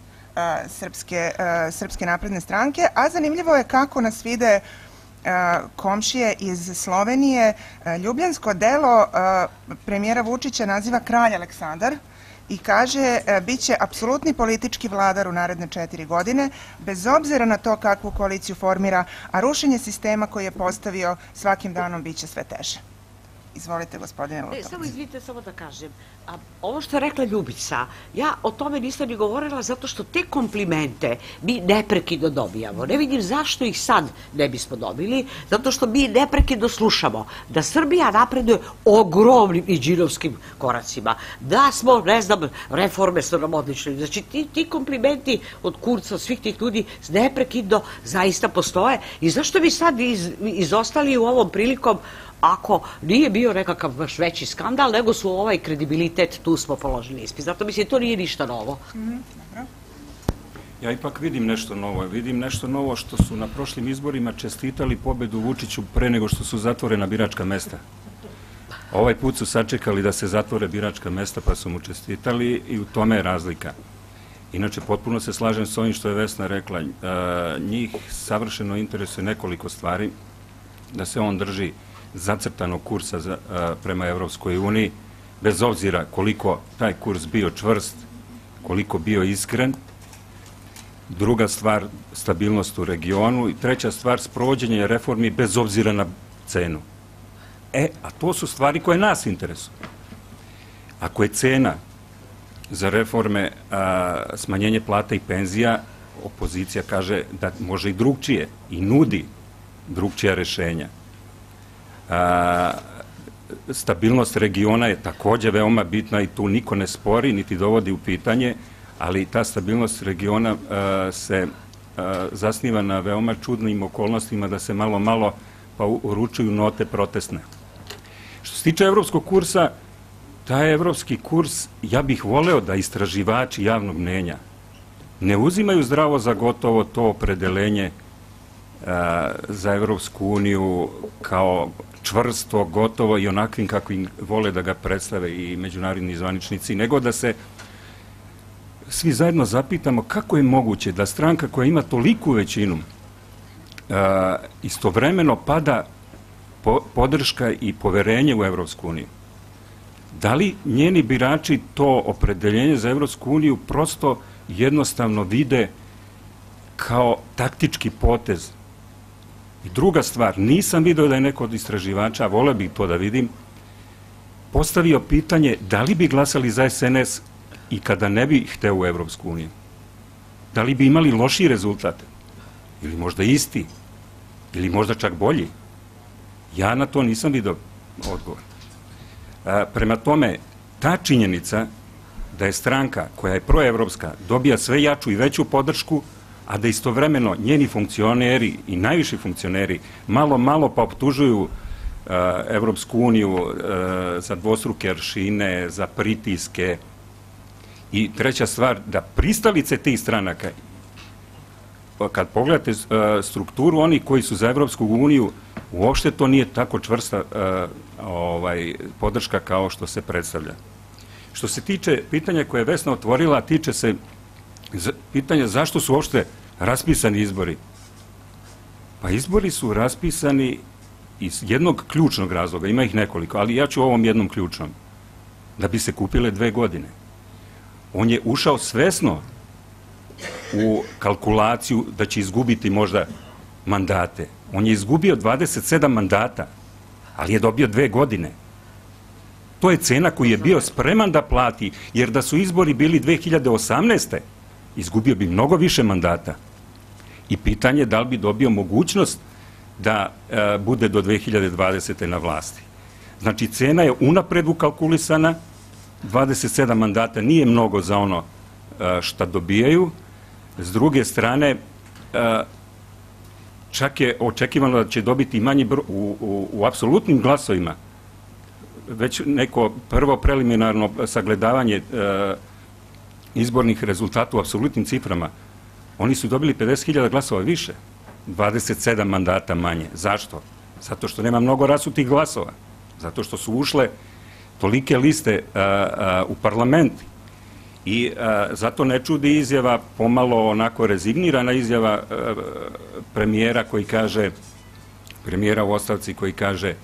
Srpske napredne stranke, a zanimljivo je kako nas vide komšije iz Slovenije. Ljubljansko delo premijera Vučića naziva Kralj Aleksandar i kaže biće apsolutni politički vladar u naredne 4 godine, bez obzira na to kakvu koaliciju formira, a rušenje sistema koji je postavio svakim danom biće sve teže. Izvolite, gospodine Lutovac. Samo izvinite, samo da kažem. Ovo što je rekla Ljubica, ja o tome nisam ni govorila zato što te komplimente mi neprekidno dobijamo. Ne vidim zašto ih sad ne bismo dobili, zato što mi neprekidno slušamo da Srbija napreduje ogromnim i džinovskim koracima. Da smo, ne znam, reforme su nam odlične. Znači, ti komplimenti od Kurca, svih tih ljudi neprekidno zaista postoje. I zašto bi sad izostali u ovom prilikom ako nije bio nekakav baš veći skandal, nego su ovaj kredibilitet, tu smo položili ispit. Zato mislim, to nije ništa novo. Ja ipak vidim nešto novo. Vidim nešto novo što su na prošlim izborima čestitali pobedu Vučiću pre nego što su zatvorena biračka mesta. Ovaj put su sačekali da se zatvore biračka mesta pa su mu čestitali i u tome je razlika. Inače, potpuno se slažem s ovim što je Vesna rekla. Njih savršeno interesuje nekoliko stvari, da se on drži zacrtanog kursa prema Evropskoj uniji, bez obzira koliko taj kurs bio čvrst, koliko bio iskren. Druga stvar, stabilnost u regionu i treća stvar, sprovođenje reformi bez obzira na cenu. A to su stvari koje nas interesuju. Ako je cena za reforme smanjenje plata i penzija, opozicija kaže da može i drugčije i nudi drugčija rešenja. Stabilnost regiona je takođe veoma bitna i tu niko ne spori, niti dovodi u pitanje, ali ta stabilnost regiona se zasniva na veoma čudnim okolnostima da se malo pa uručuju note protestne. Što se tiče evropskog kursa, taj evropski kurs, ja bih voleo da istraživači javnog mnjenja ne uzimaju zdravo za gotovo to opredelenje za Evropsku uniju kao čvrsto, gotovo i onakvim kakvim vole da ga predstave i međunarodni zvaničnici, nego da se svi zajedno zapitamo kako je moguće da stranka koja ima toliku većinu istovremeno pada podrška i poverenje u Evropsku uniju. Da li njeni birači to opredeljenje za Evropsku uniju prosto jednostavno vide kao taktički potez? I druga stvar, nisam vidio da je neko od istraživača, voleo bih to da vidim, postavio pitanje da li bi glasali za SNS i kada ne bi hteo u Evropsku uniju. Da li bi imali lošiji rezultat? Ili možda isti? Ili možda čak bolji? Ja na to nisam vidio odgovor. Prema tome, ta činjenica da je stranka koja je proevropska dobija sve jaču i veću podršku, a da istovremeno njeni funkcioneri i najviši funkcioneri malo pa optužuju Evropsku uniju za dvostruke aršine, za pritiske. I treća stvar, da pristalice tih stranaka, kad pogledate strukturu onih koji su za Evropsku uniju, uopšte to nije tako čvrsta podrška kao što se predstavlja. Što se tiče pitanja koje je Vesna otvorila, tiče se pitanja zašto su uopšte raspisani izbori. Pa izbori su raspisani iz jednog ključnog razloga, ima ih nekoliko, ali ja ću o ovom jednom ključnom, da bi se kupile 2 godine. On je ušao svesno u kalkulaciju da će izgubiti možda mandate. On je izgubio 27 mandata, ali je dobio 2 godine. To je cena koju je bio spreman da plati, jer da su izbori bili 2018. izgubio bi mnogo više mandata. I pitanje je da li bi dobio mogućnost da bude do 2020. na vlasti. Znači, cena je unapred ukalkulisana, 27 mandata nije mnogo za ono šta dobijaju. S druge strane, čak je očekivano da će dobiti manji broj u apsolutnim glasovima. Već neko prvo preliminarno sagledavanje izbornih rezultata u apsolutnim ciframa, oni su dobili 50.000 glasova više, 27 mandata manje. Zašto? Zato što nema mnogo rasutih glasova, zato što su ušle tolike liste u parlament i zato ne čudi izjava, pomalo onako rezignirana izjava premijera koji kaže, premijera u ostavci koji kaže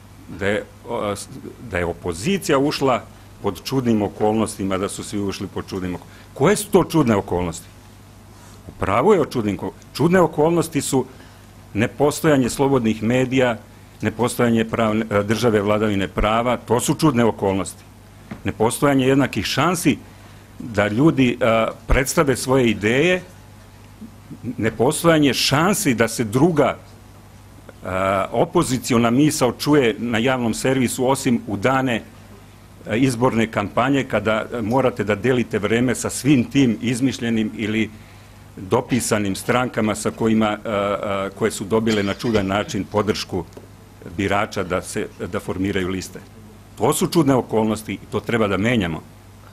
da je opozicija ušla pod čudnim okolnostima, da su svi ušli pod čudnim okolnostima. Koje su to čudne okolnosti? Upravo je o čudnim okolnostima. Čudne okolnosti su nepostojanje slobodnih medija, nepostojanje države vladavine prava, to su čudne okolnosti. Nepostojanje jednakih šansi da ljudi predstave svoje ideje, nepostojanje šansi da se druga opoziciona misao čuje na javnom servisu, osim u dane izborne kampanje, kada morate da delite vreme sa svim tim izmišljenim ili dopisanim strankama sa koje su dobile na čudan način podršku birača da formiraju liste. To su čudne okolnosti i to treba da menjamo.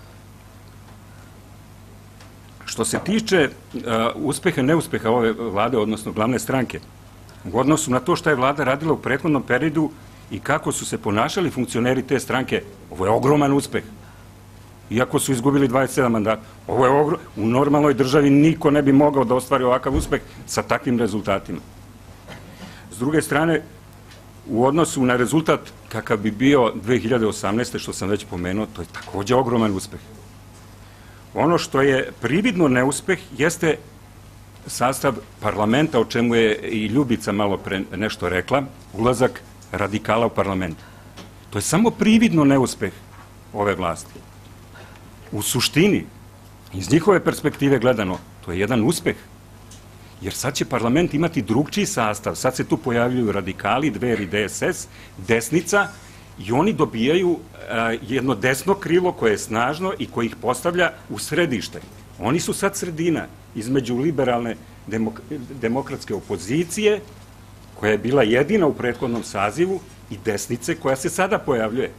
Što se tiče uspeha, neuspeha ove vlade, odnosno glavne stranke, u odnosu na to šta je vlada radila u prethodnom periodu i kako su se ponašali funkcioneri te stranke, ovo je ogroman uspeh. Iako su izgubili 27 mandata, ovo je u normalnoj državi niko ne bi mogao da ostvari ovakav uspeh sa takvim rezultatima. S druge strane, u odnosu na rezultat kakav bi bio 2018. što sam već pomenuo, to je takođe ogroman uspeh. Ono što je prividno neuspeh jeste sastav parlamenta, o čemu je i Ljubica malo pre nešto rekla, ulazak radikala u parlament. To je samo prividno neuspeh ove vlasti. U suštini, iz njihove perspektive gledano, to je jedan uspeh, jer sad će parlament imati drugčiji sastav, sad se tu pojavljuju radikali, Dveri, DSS, desnica, i oni dobijaju jedno desno krilo koje je snažno i koje ih postavlja u središte. Oni su sad sredina između liberalne demokratske opozicije, koja je bila jedina u prethodnom sazivu, i desnice koja se sada pojavljuje.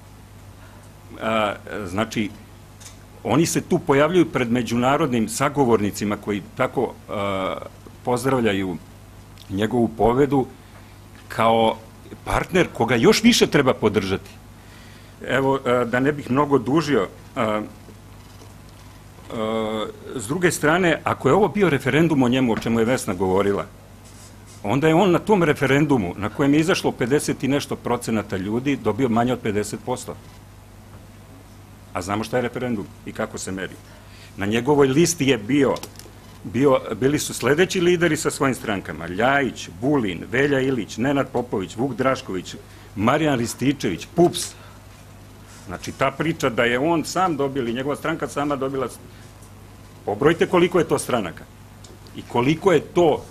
Znači, oni se tu pojavljuju pred međunarodnim sagovornicima koji tako pozdravljaju njegovu pobedu kao partner koga još više treba podržati. Evo, da ne bih mnogo dužio, s druge strane, ako je ovo bio referendum o njemu, o čemu je Vesna govorila, onda je on na tom referendumu, na kojem je izašlo 50 i nešto procenata ljudi, dobio manje od 50%. A znamo šta je referendum i kako se meri. Na njegovoj listi je bili su sledeći lideri sa svojim strankama: Ljajić, Vulin, Velja Ilić, Nenad Popović, Vuk Drašković, Marijan Rističević, PUPS. Znači, ta priča da je on sam dobio ili njegova stranka sama dobila, pobrojite koliko je to stranaka i koliko je to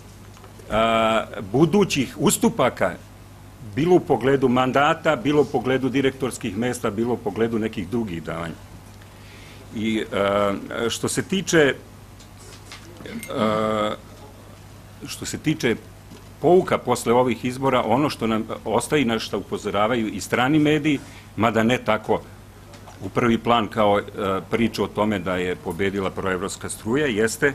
budućih ustupaka, bilo u pogledu mandata, bilo u pogledu direktorskih mesta, bilo u pogledu nekih drugih davanja. I što se tiče što se tiče pouka posle ovih izbora, ono što nam ostaje, na što upozoravaju i strani mediji, mada ne tako u prvi plan kao priča o tome da je pobedila proevropska struja, jeste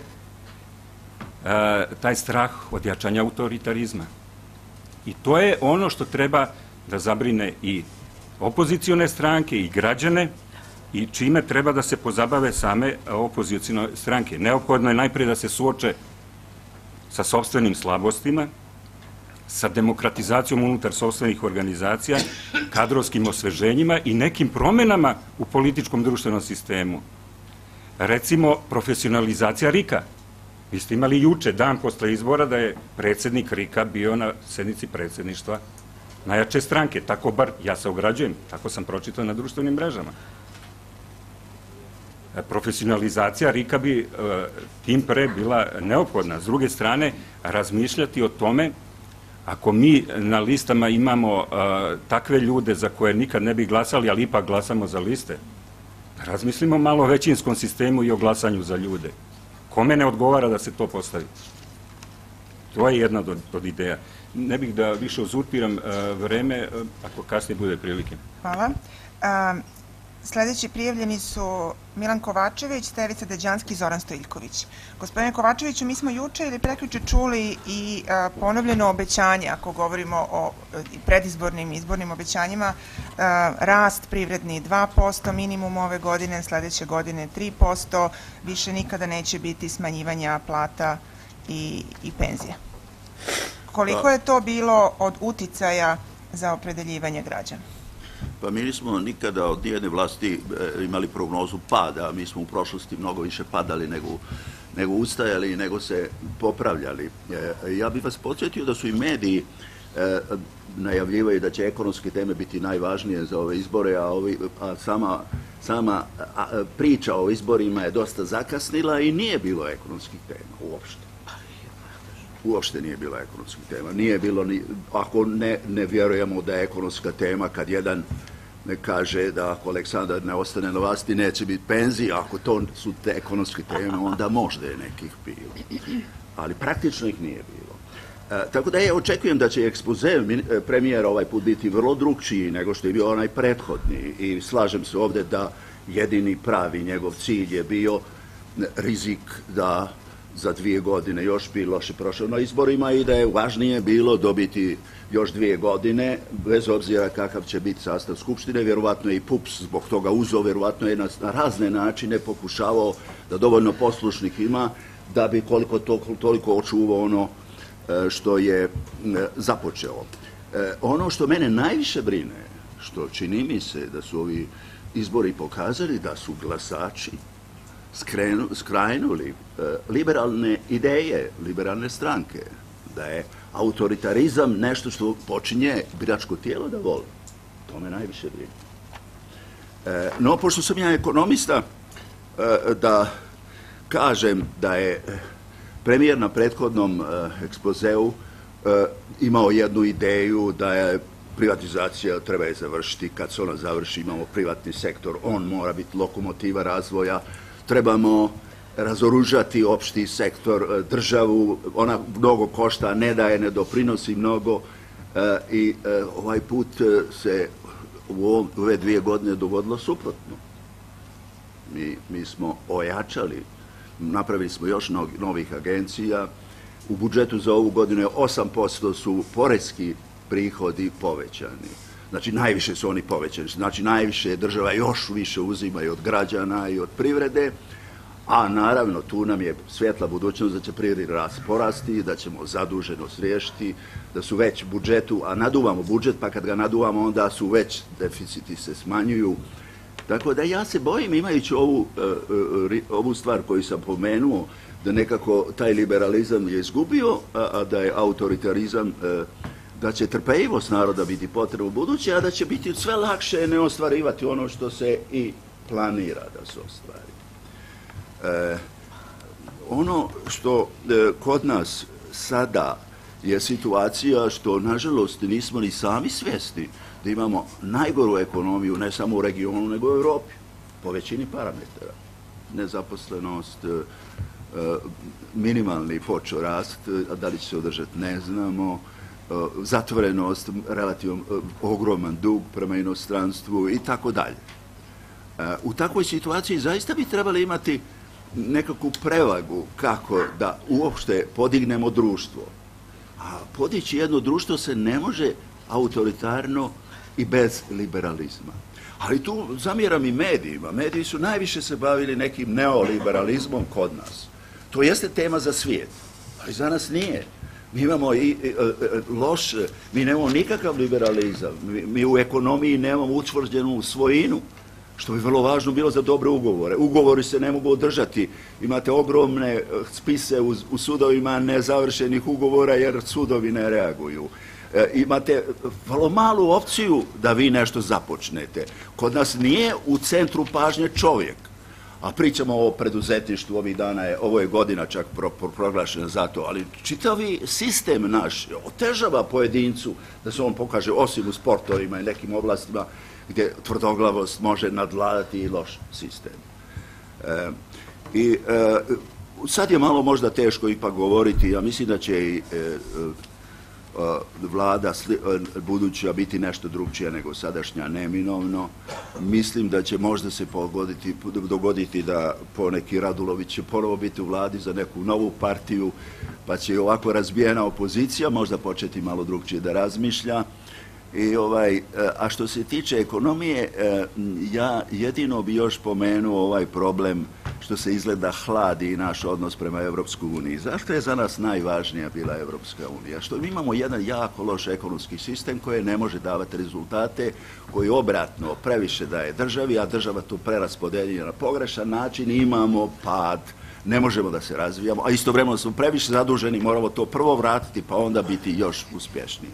taj strah od jačanja autoritarizma. I to je ono što treba da zabrine i opozicione stranke i građane i čime treba da se pozabave same opozicione stranke. Neophodno je najprije da se suoče sa sopstvenim slabostima, sa demokratizacijom unutar sopstvenih organizacija, kadrovskim osveženjima i nekim promenama u političkom društvenom sistemu. Recimo, profesionalizacija RIK-a. Vi ste imali juče, dan posle izbora, da je predsjednik RIK-a bio na sednici predsjedništva najjače stranke. Tako bar, ja se ograđujem, tako sam pročitao na društvenim mrežama. Profesionalizacija RIK-a bi tim pre bila neophodna. S druge strane, razmišljati o tome, ako mi na listama imamo takve ljude za koje nikad ne bi glasali, ali ipak glasamo za liste, razmislimo malo o većinskom sistemu i o glasanju za ljude. Kome ne odgovara da se to postavi? To je jedna od ideja. Ne bih da više uzurpiram vreme, ako kasnije bude prilike. Hvala. Sledeći prijavljeni su Milan Kovačević, Stevica Deđanski i Zoran Stojiljković. Gospodine Kovačeviću, mi smo juče ili prekjuče čuli i ponovljeno obećanje, ako govorimo o predizbornim izbornim obećanjima, rast privredni 2%, minimum ove godine, sledeće godine 3%, više nikada neće biti smanjivanja plata i penzija. Koliko je to bilo od uticaja za opredeljivanje građana? Pa mi nismo nikada od nijedne vlasti imali prognozu pada, mi smo u prošlosti mnogo više padali nego ustajali, nego se popravljali. Ja bih vas podsjetio da su i mediji najavljivaju da će ekonomske teme biti najvažnije za ove izbore, a sama priča o izborima je dosta zakasnila i nije bilo ekonomskih tema uopšte. Uopšte nije bilo ekonomskih tema. Nije bilo ni, ako ne vjerujemo da je ekonomska tema kad jedan ne kaže da ako Aleksandar ne ostane na vlasti neće biti penzija, ako to su te ekonomske teme, onda možda je nekih bilo. Ali praktično ih nije bilo. Tako da ja očekujem da će ekspoze premijera ovaj put biti vrlo drugčiji nego što je bio onaj prethodni i slažem se ovde da jedini pravi njegov cilj je bio rizik da za 2 godine još bi loše prošao na izborima i da je važnije bilo dobiti još 2 godine, bez obzira kakav će biti sastav Skupštine. Vjerovatno je i PUPS zbog toga uzeo, vjerovatno je na razne načine pokušavao da dovoljno poslušnih ima da bi koliko toliko očuvao ono što je započeo. Ono što mene najviše brine, što čini mi se da su ovi izbori pokazali da su glasači skrajnuli liberalne ideje, liberalne stranke, da je autoritarizam nešto što počinje biračko tijelo da voli. To me najviše brine. No, pošto sam ja ekonomista, da kažem da je premijer na prethodnom ekspozeu imao jednu ideju da je privatizacija treba je završiti, kad se ona završi imamo privatni sektor, on mora biti lokomotiva razvoja, trebamo razoružati opšti sektor, državu, ona mnogo košta, ne daje, ne doprinosi mnogo i ovaj put se u ove 2 godine dogodilo suprotno. Mi smo ojačali, napravili smo još novih agencija, u budžetu za ovu godinu je 8% su poreski prihodi povećani. Znači, najviše su oni povećani. Znači, najviše država još više uzima i od građana i od privrede, a naravno tu nam je svetla budućnost da će privredni rast porasti, da ćemo zaduženost riješiti, da su već budžetu, a naduvamo budžet, pa kad ga naduvamo onda su već deficiti se smanjuju. Tako da ja se bojim, imajući ovu stvar koju sam pomenuo, da nekako taj liberalizam je izgubio, a da je autoritarizam, da će trpeljivost naroda biti potrebno u buduće, a da će biti sve lakše ne ostvarivati ono što se i planira da se ostvari. Ono što kod nas sada je situacija što, nažalost, nismo ni sami svjesni da imamo najgoru ekonomiju, ne samo u regionu, nego u Evropi, po većini parametara. Nezaposlenost, minimalni počeo rast, a da li će se održati ne znamo, zatvorenost, relativno ogroman dug prema inostranstvu i tako dalje. U takvoj situaciji zaista bi trebali imati nekakvu prevagu kako da uopšte podignemo društvo. A podići jedno društvo se ne može autoritarno i bez liberalizma. Ali tu zamjeram i medijima. Mediji su najviše se bavili nekim neoliberalizmom kod nas. To jeste tema za svijet, ali za nas nije. Mi imamo mi nemamo nikakav liberalizam. Mi u ekonomiji nemamo učvrđenu svojinu, što bi vrlo važno bilo za dobre ugovore. Ugovori se ne mogu održati. Imate ogromne spise u sudovima nezavršenih ugovora jer sudovi ne reaguju. Imate vrlo malu opciju da vi nešto započnete. Kod nas nije u centru pažnje čovjek. A pričamo o preduzetništvu ovih dana, ovo je godina čak proglašena za to, ali čitavi sistem naš otežava pojedincu da se on pokaže, osim u sportovima i nekim oblastima gdje tvrdoglavost može nadvladati i loš sistem. Sad je malo možda teško ipak govoriti, ja mislim da će i vlada buduća biti nešto drugčija nego sadašnja, neminovno. Mislim da će možda se dogoditi da poneki Radulović će ponovo biti u vladi za neku novu partiju, pa će ovako razbijena opozicija možda početi malo drugčije da razmišlja. A što se tiče ekonomije, ja jedino bi još pomenuo ovaj problem što se izgleda hladi naš odnos prema Evropskoj uniji. Zašto je za nas najvažnija bila Evropska unija? Što mi imamo jedan jako loš ekonomski sistem koji ne može davati rezultate, koji obratno previše daje državi, a država to preraspodeljuje na pogrešan način, imamo pad, ne možemo da se razvijamo, a istovremeno smo previše zaduženi, moramo to prvo vratiti pa onda biti još uspješniji.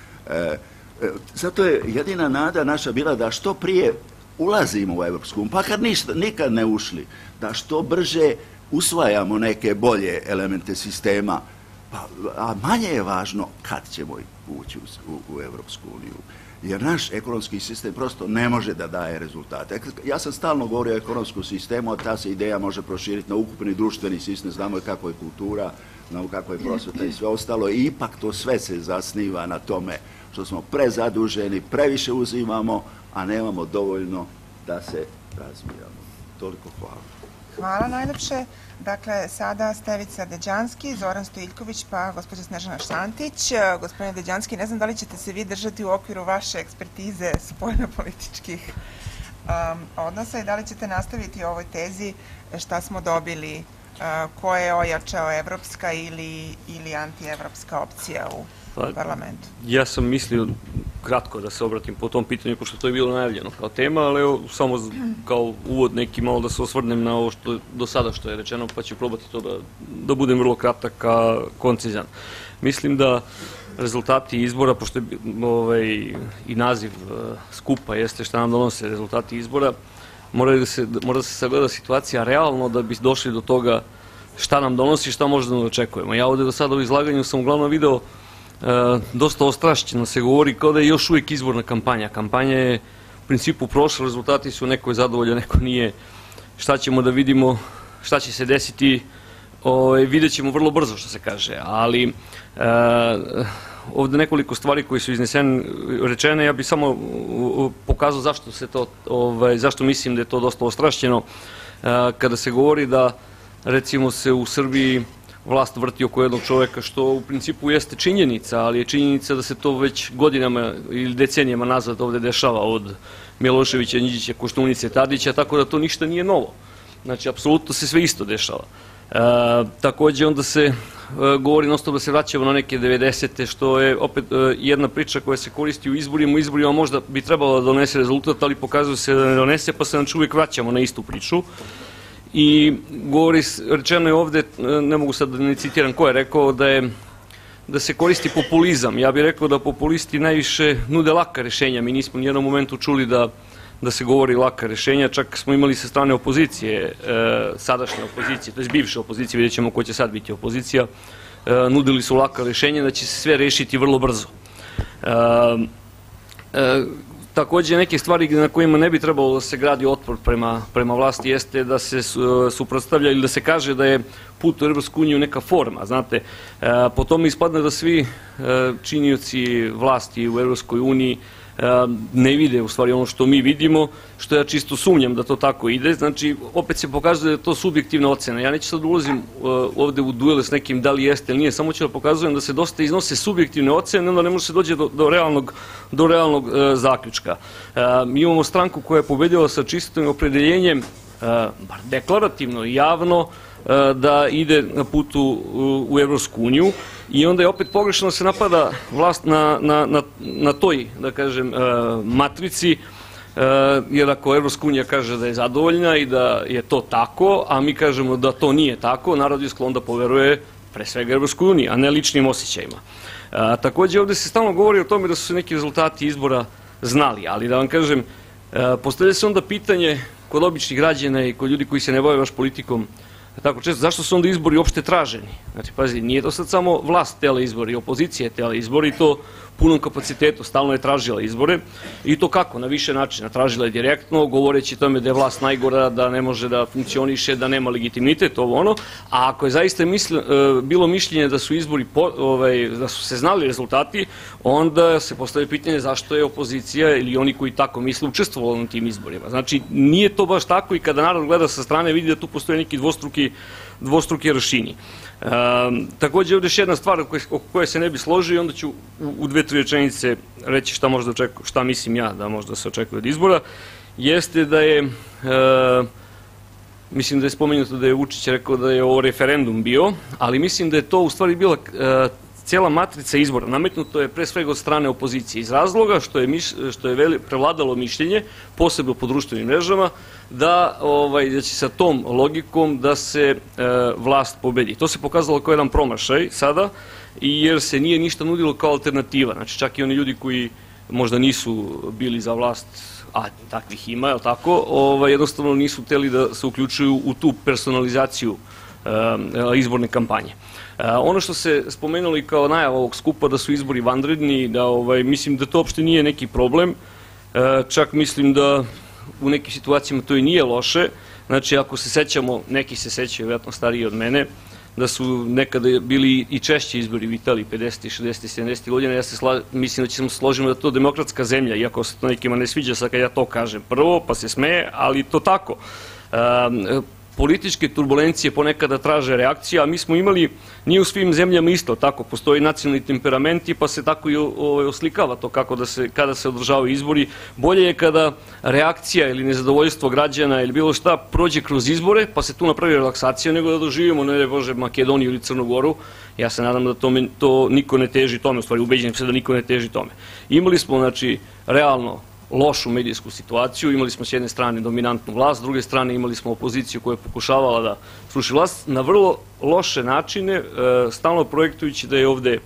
Zato je jedina nada naša bila da što prije ulazimo u Evropsku uniju, pa kad nikad ne ušli, da što brže usvajamo neke bolje elemente sistema, a manje je važno kad ćemo ući u Evropsku uniju. Jer naš ekonomski sistem prosto ne može da daje rezultate. Ja sam stalno govorio o ekonomskom sistemu, a ta se ideja može proširiti na ukupni društveni sistem, znamo kako je kultura, znamo kako je prosveta i sve ostalo, i ipak to sve se zasniva na tome što smo prezaduženi, previše uzimamo, a nemamo dovoljno da se razvijamo. Toliko hvala. Hvala najlepše. Dakle, sada Stevica Deđanski, Zoran Stojiljković, pa gospođa Snežana Šantić. Gospodine Deđanski, ne znam da li ćete se vi držati u okviru vaše ekspertize spoljnopolitičkih odnosa i da li ćete nastaviti o ovoj tezi šta smo dobili, ko je ojačao evropska ili antievropska opcija u parlamentu. Ja sam mislio kratko da se obratim po tom pitanju, pošto to je bilo najavljeno kao tema, ali evo samo kao uvod neki malo da se osvrnem na ovo što do sada što je rečeno, pa ću probati to da budem vrlo kratak a koncizan. Mislim da rezultati izbora, pošto je i naziv skupa jeste šta nam donose rezultati izbora, mora da se sagleda situacija realno da bi došli do toga šta nam donosi, šta možda da očekujemo. Ja ovde do sada u izlaganju sam uglavnom video dosta ostrašćeno se govori kao da je još uvijek izborna kampanja. Kampanja je u principu prošla, rezultati su, neko je zadovoljan, neko nije. Šta ćemo da vidimo, šta će se desiti, vidjet ćemo vrlo brzo što se kaže, ali ovde nekoliko stvari koje su rečene, ja bih samo pokazao zašto mislim da je to dosta ostrašćeno. Kada se govori da recimo se u Srbiji vlast vrti oko jednog čoveka, što u principu jeste činjenica, ali je činjenica da se to već godinama ili decenijama nazad ovde dešava od Miloševića, Njiđića, Koštunice, Tadića, tako da to ništa nije novo. Znači, apsolutno se sve isto dešava. Takođe, onda se govori non-stop da se vraćamo na neke 90. što je opet jedna priča koja se koristi u izborima. U izborima možda bi trebalo da donese rezultat, ali pokazuje se da ne donese, pa se znači uvijek vraćamo na istu priču. I rečeno je ovde, ne mogu sad da ne citiram ko je rekao, da se koristi populizam. Ja bih rekao da populisti najviše nude laka rešenja. Mi nismo nijednom momentu čuli da se govori laka rešenja, čak smo imali sa strane opozicije, sadašnje opozicije, to je bivše opozicije, vidjet ćemo ko će sad biti opozicija, nudili su laka rešenja da će se sve rešiti vrlo brzo. takođe neke stvari na kojima ne bi trebalo da se gradi otpor prema vlasti jeste da se suprotstavlja ili da se kaže da je put u Evropsku uniju neka forma, znate, po tome ispadne da svi činioci vlasti u Evropskoj uniji ne vide u stvari ono što mi vidimo, što ja čisto sumnjam da to tako ide. Znači, opet se pokazuje da je to subjektivna ocena. Ja neću sad ulazim ovde u duele s nekim da li jeste ili nije, samo ću da pokazujem da se dosta iznose subjektivne ocene, onda ne može se dođe do realnog zaključka. Mi imamo stranku koja je pobedila sa čistim opredeljenjem, bar deklarativno i javno, da ide na putu u Evropsku uniju i onda je opet pogrešno da se napada vlast na toj, da kažem, matrici, jer ako Evropska unija kaže da je zadovoljna i da je to tako, a mi kažemo da to nije tako, narod je sklon da poveruje pre svega Evropskoj uniji, a ne ličnim osjećajima. Takođe, ovde se stalno govori o tome da su se neki rezultati izbora znali, ali da vam kažem, postavlja se onda pitanje kod običnih građana i kod ljudi koji se ne bave baš politikom tako često, zašto su onda izbori uopšte traženi? Znači, pazi, nije to sad samo vlast tela izbori, opozicija je tela izbori i to punom kapacitetu, stalno je tražila izbore i to kako? Na više načina. Tražila je direktno, govoreći tome da je vlast najgora, da ne može da funkcioniše, da nema legitimitet, ovo ono, a ako je zaista bilo mišljenje da su izbori, da su se znali rezultati, onda se postavlja pitanje zašto je opozicija ili oni koji tako misle učestvovali na tim izborima. Znači, nije to baš tako i kada narod gleda sa strane vidi da tu postoje neki dvostruki aršini. Takođe, ovdje još jedna stvar oko koje se ne bi složio i onda ću u 2-3 rečenice reći šta mislim ja da možda se očekuje od izbora, jeste da je, mislim da je spomenuto da je Vučić rekao da je ovo referendum bio, ali mislim da je to u stvari bila cijela matrica izbora. Nametnuto je pre svega od strane opozicije iz razloga što je prevladalo mišljenje, posebno po društvenim mrežama, da će sa tom logikom da se vlast pobedi. To se pokazalo kao jedan promašaj sada, jer se nije ništa nudilo kao alternativa. Znači, čak i oni ljudi koji možda nisu bili za vlast, a takvih ima, je li tako, jednostavno nisu hteli da se uključuju u tu personalizaciju izborne kampanje. Ono što se spomenulo i kao najava ovog skupa da su izbori vanredni, da mislim da to uopšte nije neki problem, čak mislim da u nekim situacijama to i nije loše. Znači, ako se sećamo, neki se sećaju, vjerojatno stariji od mene, da su nekada bili i češći izbori u Italiji, 50, 60, 70 godina. Ja mislim da ćemo se složiti da je to demokratska zemlja, iako se to nekima ne sviđa sad kad ja to kažem prvo, pa se smeje, ali to tako. Političke turbulencije ponekada traže reakcija, a mi smo imali, nije u svim zemljama isto tako, postoji nacionalni temperamenti, pa se tako i oslikava to kada se održavaju izbori. Bolje je kada reakcija ili nezadovoljstvo građana ili bilo šta prođe kroz izbore, pa se tu napravi relaksacija, nego da doživimo, ne Bože, Makedoniju ili Crnu Goru. Ja se nadam da to niko ne teži tome, u stvari ubeđujem se da niko ne teži tome. Imali smo, znači, realno lošu medijsku situaciju, imali smo s jedne strane dominantnu vlast, s druge strane imali smo opoziciju koja je pokušavala da sruši vlast na vrlo loše načine, stalno projektujući da je ovde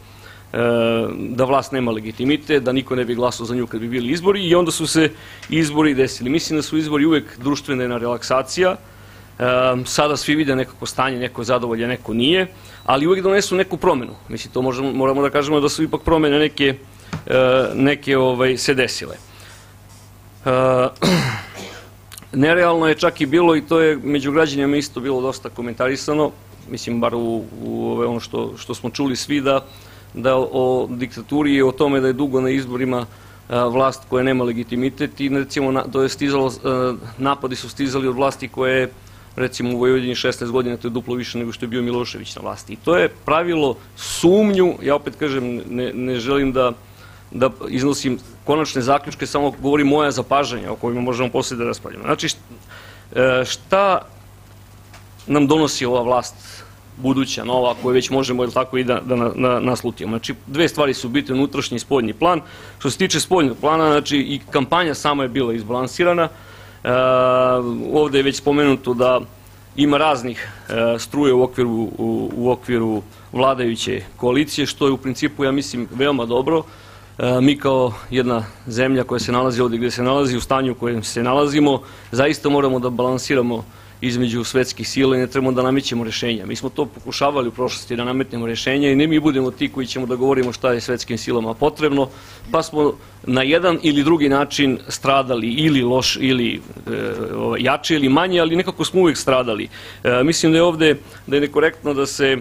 da vlast nema legitimitet, da niko ne bi glasao za nju kad bi bili izbori i onda su se izbori desili. Mislim da su izbori uvek društvena relaksacija, sada svi vide nekako stanje, neko je zadovoljan, neko nije, ali uvek donesu neku promenu. Mislim, to moramo da kažemo da su ipak promene neke se desile. Nerealno je čak i bilo, i to je među građanima isto bilo dosta komentarisano, mislim bar u ono što smo čuli svi, da o diktaturi i o tome da je dugo na izborima vlast koja nema legitimitet i recimo napadi su stizali od vlasti koje je recimo u Vojvodini 16 godina, to je duplo više nego što je bio Milošević na vlasti. I to je pravilo sumnju, ja opet kažem, ne želim da iznosim konačne zaključke, samo govorim moja zapažanja o kojima možemo poslije da raspravljamo. Znači, šta nam donosi ova vlast buduća, nova, koju već možemo tako i da naslutimo? Znači, dve stvari su bitne, unutrašnji i spoljni plan. Što se tiče spoljnog plana, znači i kampanja sama je bila izbalansirana. Ovde je već spomenuto da ima raznih struje u okviru vladajuće koalicije, što je u principu, ja mislim, veoma dobro. Mi kao jedna zemlja koja se nalazi ovdje gdje se nalazi, u stanju u kojem se nalazimo, zaista moramo da balansiramo između svetskih sila i ne trebamo da namećemo rešenja. Mi smo to pokušavali u prošlosti da nametnemo rešenja i ne mi budemo ti koji ćemo da govorimo šta je svetskim silama potrebno, pa smo na jedan ili drugi način stradali ili loš, ili jače ili manje, ali nekako smo uvijek stradali. Mislim da je ovde da je nekorektno da se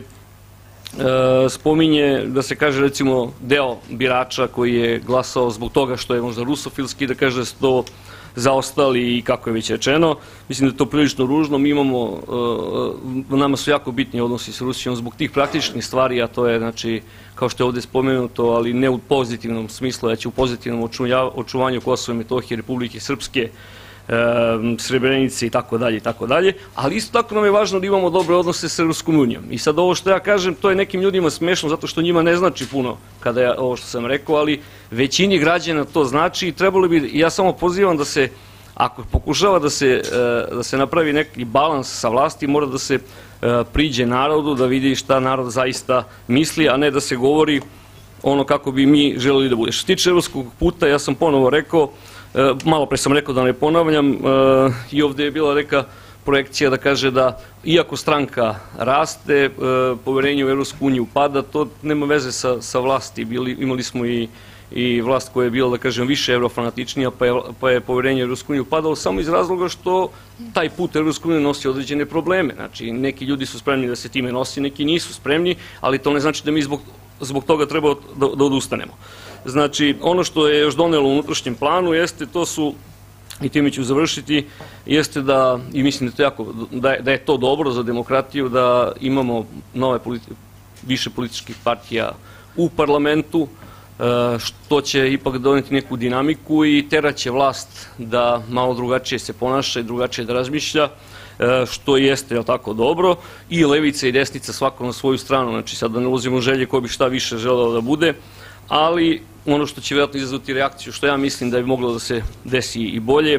spominje, da se kaže recimo deo birača koji je glasao zbog toga što je možda rusofilski, da kaže da su to zaostali i kako je već rečeno. Mislim da je to prilično ružno. Mi imamo, nama su jako bitni odnosi s Rusijom zbog tih praktičnih stvari, a to je, znači, kao što je ovde spomenuto, ali ne u pozitivnom smislu, već u pozitivnom očuvanju Kosova i Metohije, Republike Srpske, Srebrenice i tako dalje, ali isto tako nam je važno da imamo dobre odnose s Evropskom unijom. I sad ovo što ja kažem, to je nekim ljudima smešno zato što njima ne znači puno kada je ovo što sam rekao, ali većini građana to znači i trebalo bi, ja samo pozivam da se, ako pokušava da se napravi neki balans sa vlasti, mora da se priđe narodu, da vidi šta narod zaista misli, a ne da se govori ono kako bi mi želeli da bude. Što se tiče evropskog puta, ja sam ponovo rekao, malo pre sam rekao da ne ponavljam, i ovde je bila neka projekcija da kaže da iako stranka raste, poverenje u Evropsku uniju pada, to nema veze sa vlasti. Imali smo i vlast koja je bila, da kažem, više evrofanatičnija, pa je poverenje u Evropsku uniju padalo samo iz razloga što taj put u Evropsku uniju nosi određene probleme. Znači, neki ljudi su spremni da se time nosi, neki nisu spremni, ali to ne znači da mi zbog toga treba da odustanemo. Znači, ono što je još donelo u unutrašnjem planu jeste, to su, i time ću završiti, jeste da, i mislim da je to dobro za demokratiju, da imamo više političkih partija u parlamentu, što će ipak doneti neku dinamiku i teraće vlast da malo drugačije se ponaša i drugačije da razmišlja, što jeste, jel tako, dobro, i levica i desnica svako na svoju stranu, znači sad da ne ulazimo želje ko bi šta više želeo da bude, ali ono što će vjerojatno izazvati reakciju, što ja mislim da bi moglo da se desi i bolje,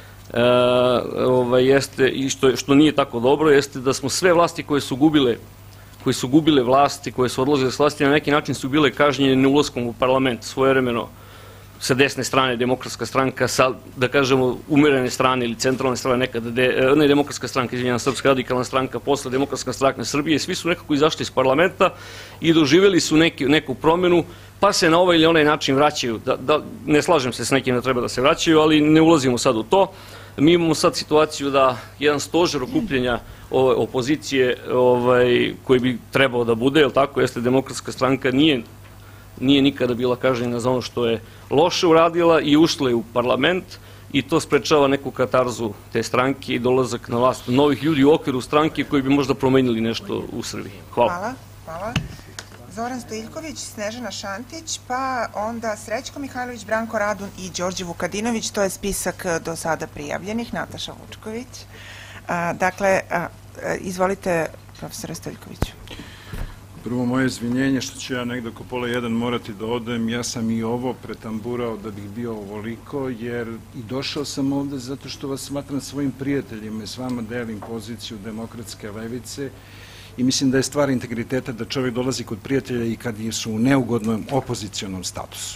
jeste, i što nije tako dobro, jeste da smo sve vlasti koje su gubile vlasti, koje su odlazile s vlasti, na neki način su bile kažnjene neulaskom u parlament, svojevremeno sa desne strane Demokratska stranka, sa, da kažemo, umerene strane ili centralne strane nekada, ne Demokratska stranka, izvinjena, Srpska radikalna stranka, posle Demokratska stranka Srbije, svi su nekako izašli iz parlamenta i doživjeli su neku promenu, pa se na ovaj ili onaj način vraćaju. Ne slažem se s nekim da treba da se vraćaju, ali ne ulazimo sad u to. Mi imamo sad situaciju da jedan stožer okupljenja opozicije koji bi trebao da bude, jel tako, jeste Demokratska stranka, nije nikada bila kažnjena za ono što je loše uradila i ušla je u parlament i to sprečava neku katarzu te stranke i dolazak na vlast novih ljudi u okviru stranke koji bi možda promenili nešto u Srbiji. Hvala. Hvala. Zoran Stojiljković, Snežana Šantić, pa onda Srećko Mihajlović, Branko Radun i Đorđe Vukadinović. To je spisak do sada prijavljenih. Nataša Vučković. Dakle, izvolite, profesore Stojiljkoviću. Prvo moje izvinjenje što ću ja negdje oko 12:30 morati da odem. Ja sam i ovo pretamburao da bih bio ovoliko, jer i došao sam ovde zato što vas smatram svojim prijateljima i s vama delim poziciju demokratske levice i mislim da je stvar integriteta da čovjek dolazi kod prijatelja i kad su u neugodnom opozicionom statusu.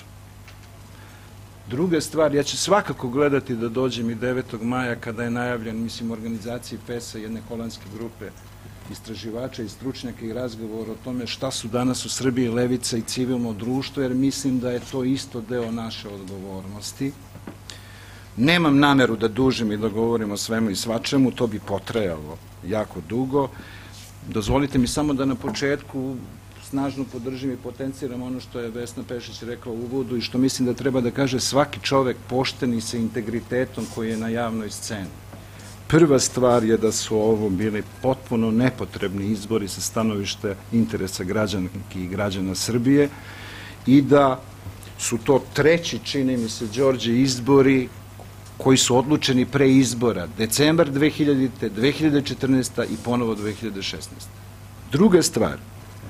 Druga stvar, ja ću svakako gledati da dođem i 9. maja kada je najavljen, mislim, organizaciji FES-a, jedne holandske grupe istraživača i stručnjaka i razgovor o tome šta su danas u Srbiji levica i civilno društvo, jer mislim da je to isto deo naše odgovornosti. Nemam nameru da dužim i da govorim o svemu i svačemu, to bi potrajalo jako dugo. Dozvolite mi samo da na početku snažno podržim i potenciram ono što je Vesna Pešić rekla u uvodu i što mislim da treba da kaže svaki čovek pošten i sa integritetom koji je na javnoj sceni. Prva stvar je da su ovo bili potpuno nepotrebni izbori sa stanovište interesa građanki i građana Srbije i da su to treći, čini mi se, Đorđe, izbori koji su odlučeni pre izbora, decembar 2000. 2014. i ponovo 2016. Druga stvar,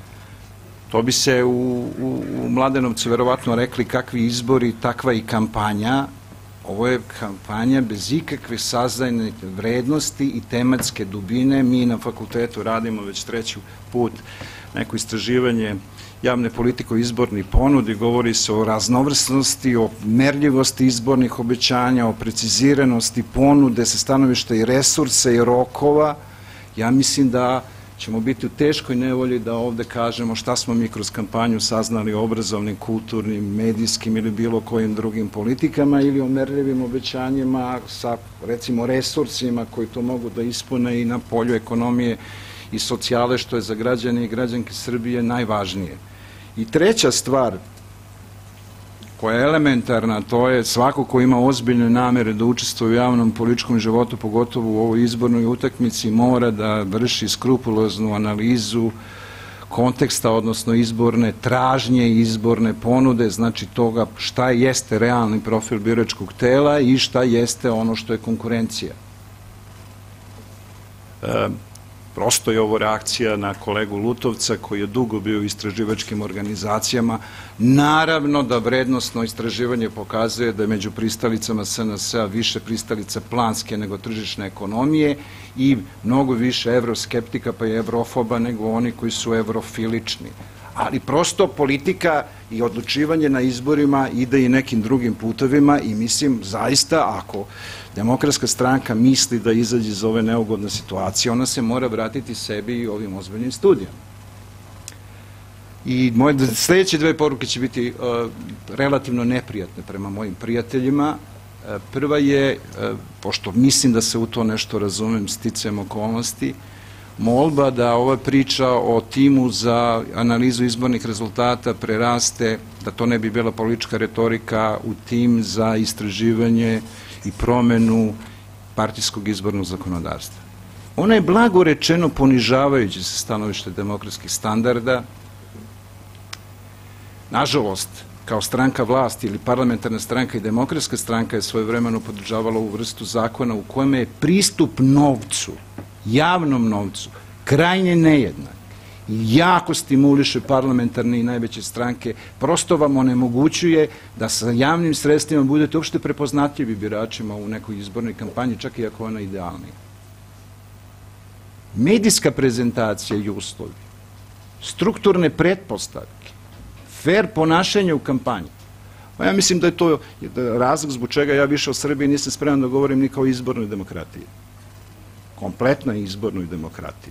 to bi se u Mladenovcu verovatno rekli kakvi izbori, takva i kampanja. Ovo je kampanja bez ikakve saznajne vrednosti i tematske dubine. Mi na fakultetu radimo već 3. put neko istraživanje javne politike o izborni ponudi, govori se o raznovrsnosti, o merljivosti izbornih obećanja, o preciziranosti ponude sa stanovišta i resursa i rokova. Ja mislim da ćemo biti u teškoj nevolji da ovde kažemo šta smo mi kroz kampanju saznali o obrazovnim, kulturnim, medijskim ili bilo kojim drugim politikama ili o merljivim obećanjima sa, recimo, resursima koji to mogu da ispune i na polju ekonomije i socijale, što je za građane i građanke Srbije najvažnije. I treća stvar koja je elementarna, to je svako ko ima ozbiljne namere da učestvuje u javnom političkom životu, pogotovo u ovoj izbornoj utakmici, mora da vrši skrupuloznu analizu konteksta, odnosno izborne tražnje i izborne ponude, znači toga šta jeste realni profil biračkog tela i šta jeste ono što je konkurencija. Prosto je ovo reakcija na kolegu Lutovca koji je dugo bio u istraživačkim organizacijama. Naravno da vrednostno istraživanje pokazuje da je među pristalicama SNS-a više pristalica planske nego tržišne ekonomije i mnogo više evroskeptika pa i evrofoba nego oni koji su evrofilični. Ali prosto politika i odlučivanje na izborima ide i nekim drugim putovima i mislim zaista ako Demokratska stranka misli da izađe iz ove neugodne situacije, ona se mora vratiti sebi i ovim ozbiljnim studijama. I moje sledeće dve poruke će biti relativno neprijatne prema mojim prijateljima. Prva je, pošto mislim da se u to nešto razumem sticajem okolnosti, molba da ova priča o timu za analizu izbornih rezultata preraste, da to ne bi bila politička retorika, u tim za istraživanje i promenu partijskog izbornog zakonodavstva. Ona je blago rečeno ponižavajuća sa stanovišta demokratskih standarda. Nažalost, kao stranka vlasti ili parlamentarna stranka i demokratska stranka je svojevremeno podržavala ovu vrstu zakona u kojem je pristup novcu, javnom novcu, krajnje nejednak i jako stimuliše parlamentarne i najveće stranke, prosto vam onemogućuje da sa javnim sredstvima budete uopšte prepoznatljivi biračima u nekoj izbornoj kampanji, čak i ako ona idealnija. Medijska prezentacija i uslovi, strukturne pretpostavke, fair ponašanje u kampanji. Ja mislim da je to razlog zbog čega ja više o Srbiji nisam spreman da govorim ni kao izbornoj demokratiji. Kompletnoj izbornoj demokratiji.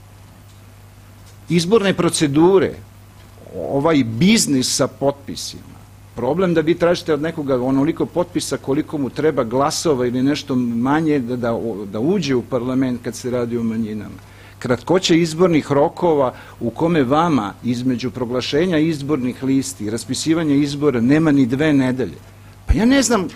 Izborne procedure, ovaj biznis sa potpisima, problem da vi tražite od nekoga onoliko potpisa koliko mu treba glasova ili nešto manje da uđe u parlament kad se radi o manjinama. Kratkoća izbornih rokova u kome vama između proglašenja izbornih listi i raspisivanja izbora nema ni 2 nedelje. Pa ja ne znam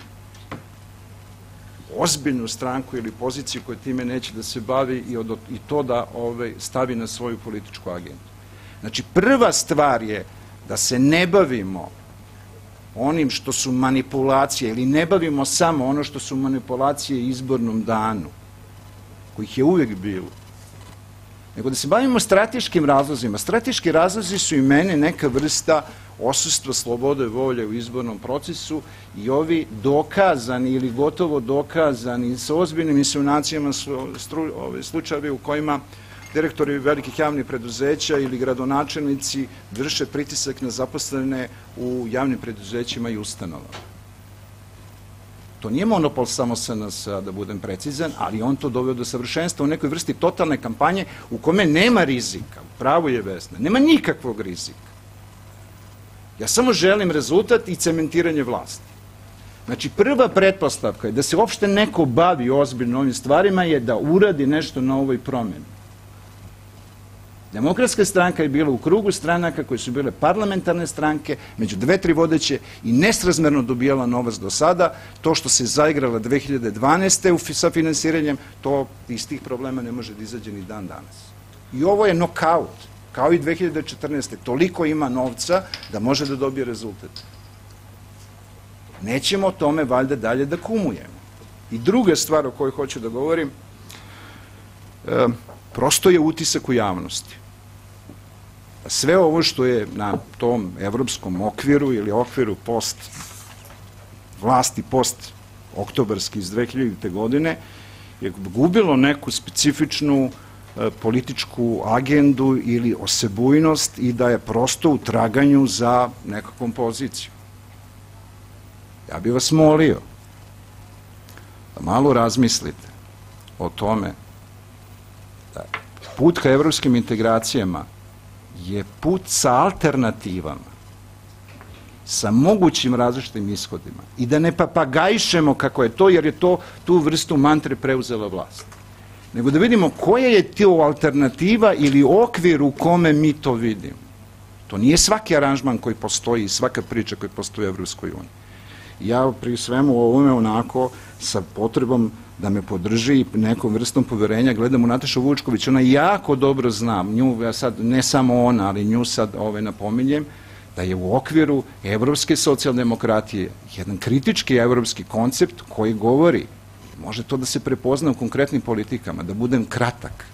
ozbiljnu stranku ili poziciju koja time neće da se bavi i to da stavi na svoju političku agendu. Znači, prva stvar je da se ne bavimo onim što su manipulacije ili ne bavimo samo ono što su manipulacije izbornom danu, kojih je uvijek bilo, nego da se bavimo strateškim razlozima. Strateški razlozi su i mene neka vrsta odsustva slobode volje u izbornom procesu i ovi dokazani ili gotovo dokazani sa ozbiljnim insinuacijama slučajevi u kojima direktori velikih javnih preduzeća ili gradonačelnici vrše pritisak na zaposlene u javnim preduzećima i ustanovama. To nije monopol samo SNS, da budem precizan, ali on to doveo do savršenstva u nekoj vrsti totalne kampanje u kome nema rizika, pravo je Vesna, nema nikakvog rizika. Ja samo želim rezultat i cementiranje vlasti. Znači, prva pretpostavka je da se uopšte neko bavi ozbiljno ovim stvarima je da uradi nešto na ovoj promjeni. Demokratska stranka je bila u krugu stranaka koje su bile parlamentarne stranke, među 2-3 vodeće i nesrazmerno dobijala novac do sada. To što se zaigrala 2012. sa finansiranjem, to iz tih problema ne može da izađe ni dan danas. I ovo je nokaut, kao i 2014. Toliko ima novca da može da dobije rezultat. Nećemo o tome valjda dalje da kumujemo. I druga stvar o kojoj hoću da govorim, prosto je utisak u javnosti. Sve ovo što je na tom evropskom okviru ili okviru vlasti post-oktobarski iz 2000. godine je gubilo neku specifičnu političku agendu ili osebujnost i da je prosto u traganju za nekakvom pozicijom. Ja bih vas molio da malo razmislite o tome da put ka evropskim integracijama je put sa alternativama, sa mogućim različitim ishodima i da ne papagajšemo kako je to, jer je to tu vrstu mantre preuzela vlast. Nego da vidimo koja je to alternativa ili okvir u kome mi to vidimo. To nije svaki aranžman koji postoji, svaka priča koja postoji u Evropskoj uniji. Ja pri svemu ovome onako sa potrebom da me podrži i nekom vrstom poverenja gledam u Natašu Vučković, ona jako dobro zna, nju ja sad, ne samo ona, ali nju sad napominjem, da je u okviru evropske socijaldemokratije jedan kritički evropski koncept koji govori, može to da se prepozna u konkretnim politikama, da budem kratak,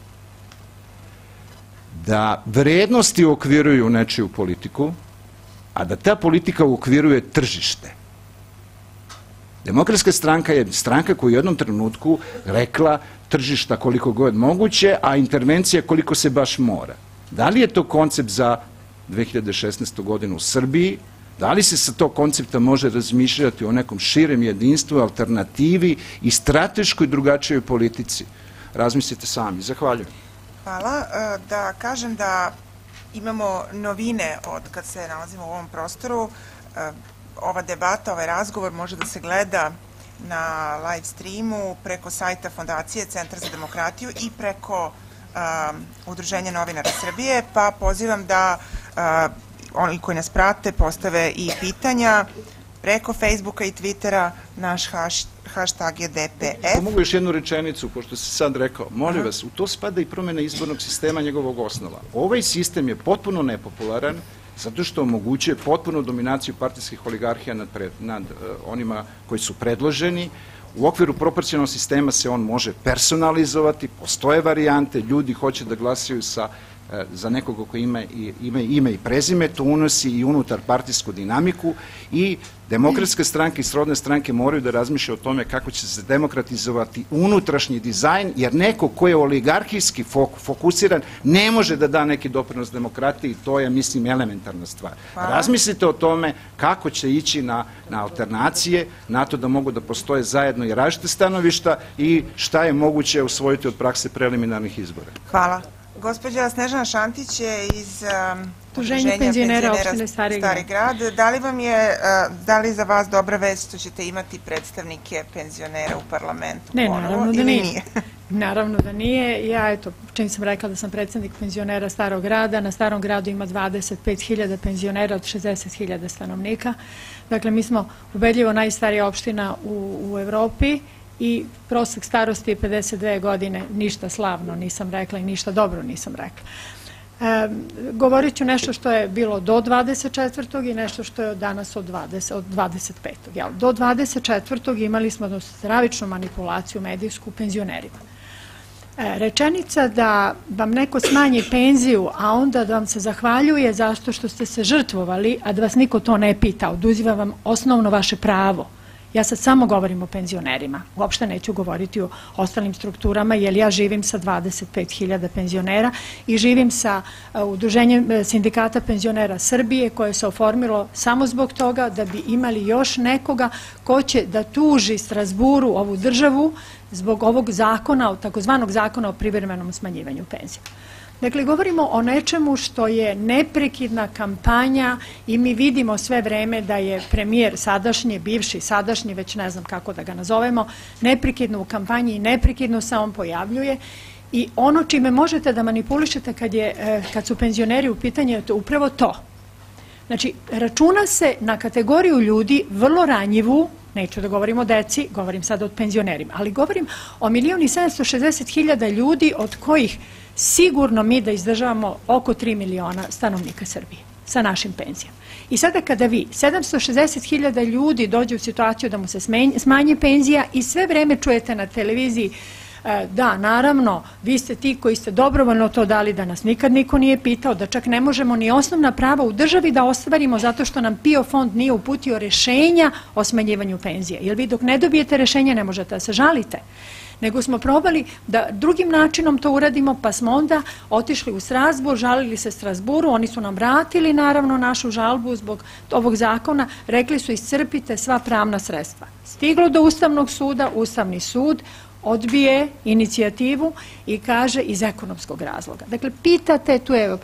da vrednosti uokviruju nečiju politiku, a da ta politika uokviruje tržište. Demokratska stranka je stranka koja u jednom trenutku rekla tržišta koliko god moguće, a intervencija koliko se baš mora. Da li je to koncept za 2016. godinu u Srbiji? Da li se sa tog koncepta može razmišljati o nekom širem jedinstvu, alternativi i strateškoj drugačijoj politici? Razmislite sami. Zahvaljujem. Hvala. Da kažem da imamo novine od kad se nalazimo u ovom prostoru. Ova debata, ovaj razgovor može da se gleda na live streamu preko sajta Fondacije Centar za demokratiju i preko Udruženja novinara Srbije, pa pozivam da oni koji nas prate postave i pitanja preko Facebooka i Twittera. Naš hashtag je DPF. To mogu još jednu rečenicu, pošto si sad rekao. Molim vas, u to spada i promjena izbornog sistema, njegovog osnova. Ovaj sistem je potpuno nepopularan, zato što omogućuje potpunu dominaciju partijskih oligarhija nad onima koji su predloženi. U okviru proporcionalnog sistema se on može personalizovati, postoje varijante, ljudi hoće da glasaju za nekoga koji ima ime i prezime, to unosi i unutar partijsku dinamiku i demokratske stranke i srodne stranke moraju da razmišljaju o tome kako će se demokratizovati unutrašnji dizajn, jer neko ko je oligarhijski fokusiran ne može da da neki doprinos demokratiji, to je, mislim, elementarna stvar. Razmislite o tome kako će ići na alternacije, na to da mogu da postoje zajedno i različite stanovišta i šta je moguće usvojiti od prakse preliminarnih izbora. Hvala. Gospođa Snežana Šantić je iz Udruženja penzionera opštine Stari grad. Da li za vas dobra vest što ćete imati predstavnike penzionera u parlamentu? Ne, naravno da nije. Naravno da nije. Ja, eto, čim sam rekla da sam predsednik penzionera Starog grada, na Starom gradu ima 25.000 penzionera od 60.000 stanovnika. Dakle, mi smo ubedljivo najstarija opština u Evropi i prosek starosti je 52 godine, ništa slavno nisam rekla i ništa dobro nisam rekla. Govorit ću nešto što je bilo do 24. i nešto što je danas od 25. Do 24. imali smo stravičnu manipulaciju medijsku penzionerima. Rečenica da vam neko smanji penziju, a onda da vam se zahvaljuje zašto što ste se žrtvovali, a da vas niko to ne pita, oduzima vam osnovno vaše pravo. Ja sad samo govorim o penzionerima, uopšte neću govoriti o ostalim strukturama, jer ja živim sa 25.000 penzionera i živim sa Udruženjem sindikata penzionera Srbije, koje se oformilo samo zbog toga da bi imali još nekoga ko će da tuži Strazburu, ovu državu, zbog ovog zakona, takozvanog zakona o privremenom smanjivanju penzija. Dakle, govorimo o nečemu što je neprekidna kampanja i mi vidimo sve vreme da je premijer sadašnji, bivši sadašnji, već ne znam kako da ga nazovemo, neprekidno u kampanji i neprekidno se on pojavljuje. I ono čime možete da manipulišete kad su penzioneri u pitanju je to upravo to. Znači, računa se na kategoriju ljudi vrlo ranjivu, neću da govorim o deci, govorim sad o penzionerima, ali govorim o 1.760.000 ljudi od kojih sigurno mi da izdržavamo oko 3 miliona stanovnika Srbije sa našim penzijama. I sada kada vi 760.000 ljudi dođe u situaciju da mu se smanji penzija i sve vreme čujete na televiziji Da, naravno, vi ste ti koji ste dobrovoljno to dali, da nas nikad niko nije pitao, da čak ne možemo ni osnovna prava u državi da ostvarimo zato što nam PIO fond nije uputio rešenja o smanjivanju penzije. Jer vi dok ne dobijete rešenje ne možete da se žalite. Nego smo probali da drugim načinom to uradimo, pa smo onda otišli u Strazbur, žalili se Strazburu, oni su nam vratili naravno našu žalbu zbog ovog zakona, rekli su iscrpite sva pravna sredstva. Stiglo do Ustavnog suda, Ustavni sud odbije inicijativu i kaže iz ekonomskog razloga. Dakle, pitate, tu je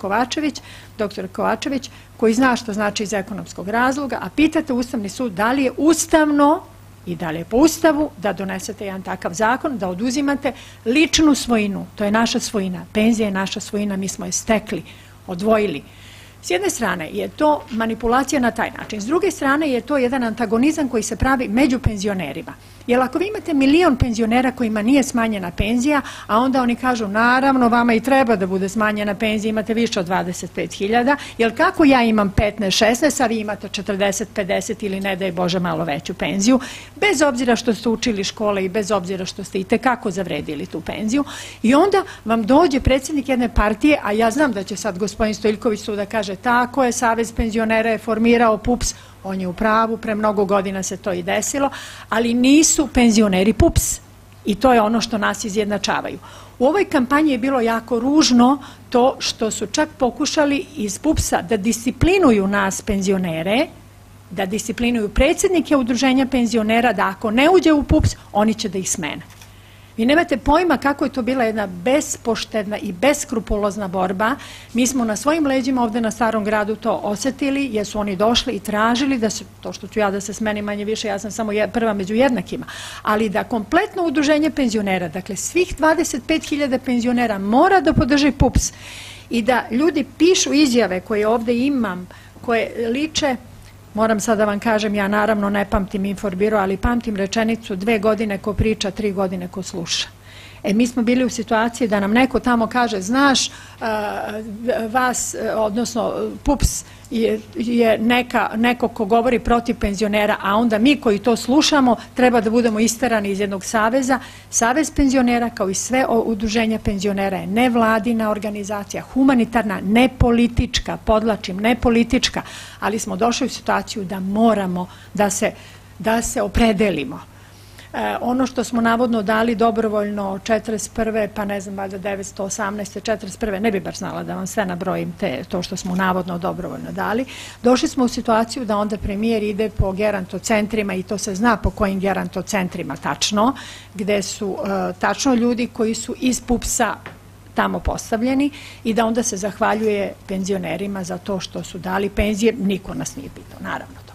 doktor Kovačević, koji zna što znači iz ekonomskog razloga, a pitate Ustavni sud da li je ustavno i da li je po Ustavu da donesete jedan takav zakon, da oduzimate ličnu svojinu, to je naša svojina, penzija je naša svojina, mi smo je stekli, odvojili. S jedne strane je to manipulacija na taj način, s druge strane je to jedan antagonizam koji se pravi među penzionerima. Jer ako vi imate 1.000.000 penzionera kojima nije smanjena penzija, a onda oni kažu naravno vama i treba da bude smanjena penzija, imate više od 25.000, jer kako ja imam 15-16, a vi imate 40-50 ili ne daj Bože malo veću penziju, bez obzira što ste učili škole i bez obzira što ste i tekako zavredili tu penziju, i onda vam dođe predsjednik jedne partije, a ja znam da će sad gospodin Stojiljković tu da kaže tako je, Savez penzionera je formirao PUPS, on je u pravu, pre mnogo godina se to i desilo, ali nisu penzioneri PUPS i to je ono što nas izjednačavaju. U ovoj kampanji je bilo jako ružno to što su čak pokušali iz PUPS-a da disciplinuju nas penzionere, da disciplinuju predsjednike udruženja penzionera, da ako ne uđe u PUPS, oni će da ih smene. Vi nemate pojma kako je to bila jedna bespoštedna i beskrupulozna borba. Mi smo na svojim leđima ovde na Starom gradu to osetili, jer su oni došli i tražili da se, to što ću ja da se smenim manje više, ja sam samo prva među jednakima, ali da kompletno udruženje penzionera, dakle svih 25.000 penzionera mora da podrži PUPS i da ljudi pišu izjave koje ovde imam, koje liče. Moram sad da vam kažem, ja naravno ne pamtim Inforbiro, ali pamtim rečenicu 2 godine ko priča, 3 godine ko sluša. Mi smo bili u situaciji da nam neko tamo kaže, znaš, vas, odnosno PUPS je neko ko govori protiv penzionera, a onda mi koji to slušamo treba da budemo isterani iz jednog saveza. Savez penzionera, kao i sve udruženja penzionera, je nevladina organizacija, humanitarna, ne politička, podlačim, ne politička, ali smo došli u situaciju da moramo da se opredelimo. Ono što smo navodno dali dobrovoljno 41. pa ne znam, valjda 918. 41. ne bi baš znala da vam sve nabrojim to što smo navodno dobrovoljno dali. Došli smo u situaciju da onda premijer ide po gerantocentrima i to se zna po kojim gerantocentrima tačno, gde su tačno ljudi koji su iz PUPS-a tamo postavljeni i da onda se zahvaljuje penzionerima za to što su dali penzije. Niko nas nije pitao, naravno to.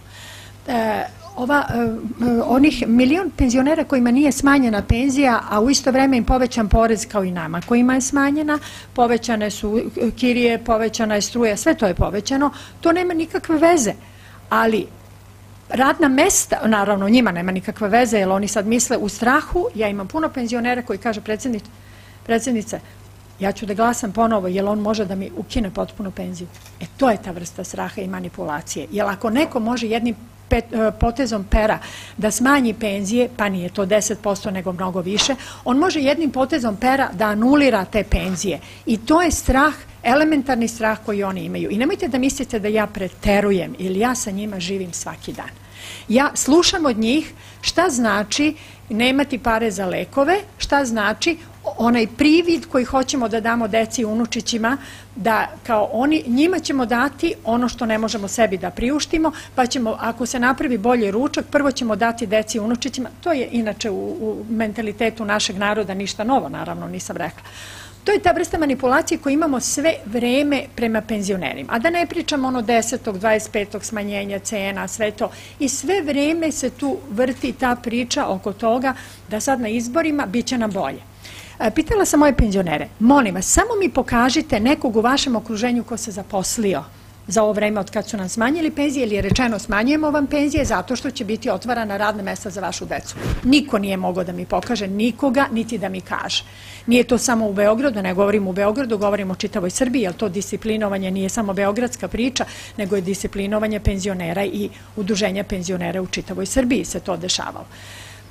Onih 1.000.000 penzionera kojima nije smanjena penzija, a u isto vreme im povećan porez kao i nama kojima je smanjena, povećane su kirije, povećana je struja, sve to je povećano, to nema nikakve veze, ali radna mesta, naravno njima nema nikakve veze, jer oni sad misle u strahu. Ja imam puno penzionera koji kaže, predsjednice, ja ću da glasam ponovo, jer on može da mi ukine potpuno penziju. To je ta vrsta straha i manipulacije, jer ako neko može jednim potezom pera da smanji penzije, pa nije to 10% nego mnogo više, on može jednim potezom pera da anulira te penzije i to je strah, elementarni strah koji oni imaju. I nemojte da mislite da ja preterujem ili ja sa njima živim svaki dan. Ja slušam od njih šta znači nemati pare za lekove, šta znači onaj privid koji hoćemo da damo deci i unučićima, da kao njima ćemo dati ono što ne možemo sebi da priuštimo, pa ćemo, ako se napravi bolji ručak, prvo ćemo dati deci i unučićima. To je inače u mentalitetu našeg naroda ništa novo, naravno, nisam rekla. To je ta vrsta manipulacije koju imamo sve vreme prema penzionerima. A da ne pričamo ono 10. 25. smanjenja cena, sve to. I sve vreme se tu vrti ta priča oko toga da sad na izborima bit će nam bolje. Pitala sam moje penzionere, molim vas, samo mi pokažite nekog u vašem okruženju ko se zaposlio za ovo vreme od kad su nam smanjili penzije, ili je rečeno smanjujemo vam penzije zato što će biti otvarana radna mesta za vašu decu. Niko nije mogao da mi pokaže, nikoga, niti da mi kaže. Nije to samo u Beogradu, ne govorim u Beogradu, govorim o čitavoj Srbiji, jer to disciplinovanje nije samo beogradska priča, nego je disciplinovanje penzionera i udruženja penzionera u čitavoj Srbiji se to dešavalo.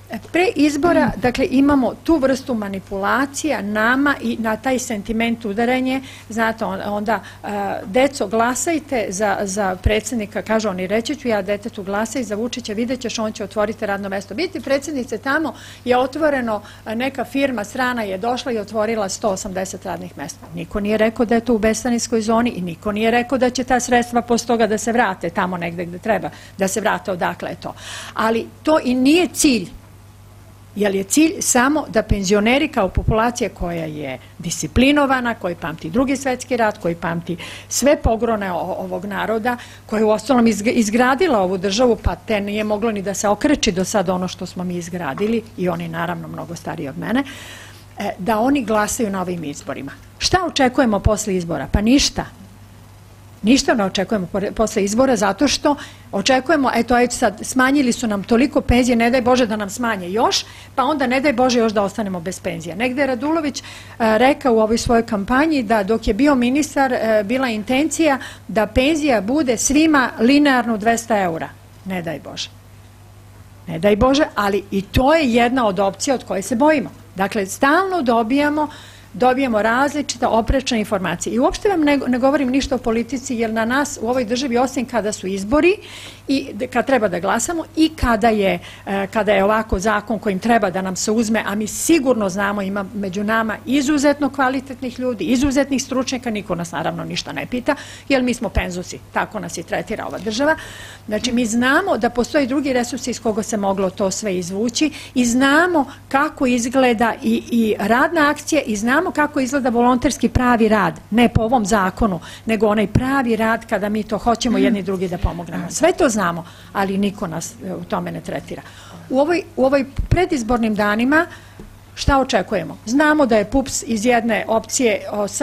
Pre izbora, dakle, imamo tu vrstu manipulacija nama i na taj sentiment udaranje. Znate, onda, deco, glasajte za predsjednika, kaže oni, reći ću ja detetu, glasaj za Vučića, vidjet ćeš, on će otvoriti radno mesto. Biti predsjednice, tamo je otvoreno, neka firma strana je došla i otvorila 180 radnih mesta. Niko nije rekao da je to u bescarinskoj zoni i niko nije rekao da će ta sredstva posle toga da se vrate tamo negde gde treba da se vrate, odakle je to. Ali to i nije cilj. Jer je cilj samo da penzioneri kao populacija koja je disciplinovana, koji pamti Drugi svetski rat, koji pamti sve pogrone ovog naroda, koja je u ostalom izgradila ovu državu, pa te nije moglo ni da se okreći do sada ono što smo mi izgradili, i oni naravno mnogo stariji od mene, da oni glasaju na ovim izborima. Šta očekujemo posle izbora? Pa ništa. Ništa ne očekujemo posle izbora, zato što očekujemo, eto sad, smanjili su nam toliko penzije, ne daj Bože da nam smanje još, pa onda ne daj Bože još da ostanemo bez penzija. Negde je Radulović rekao u ovoj svojoj kampanji da dok je bio ministar bila intencija da penzija bude svima linearno 200 eura. Ne daj Bože. Ne daj Bože, ali i to je jedna od opcija od koje se bojimo. Dakle, stalno dobijemo različite oprečne informacije. I uopšte vam ne govorim ništa o politici, jer na nas u ovoj državi, osim kada su izbori i kad treba da glasamo i kada je ovako zakon kojim treba da nam se uzme, a mi sigurno znamo, ima među nama izuzetno kvalitetnih ljudi, izuzetnih stručnjaka, niko nas naravno ništa ne pita, jer mi smo penzusi, tako nas i tretira ova država. Znači, mi znamo da postoji drugi resursi iz koga se moglo to sve izvući i znamo kako izgleda i radna akcija i znamo kako izgleda volonterski pravi rad, ne po ovom zakonu, nego onaj pravi rad kada mi to hoćemo jedni drugi da pomognemo. Sve to znamo, ali niko nas u tome ne tretira. U ovoj predizbornim danima šta očekujemo? Znamo da je PUPS iz jedne opcije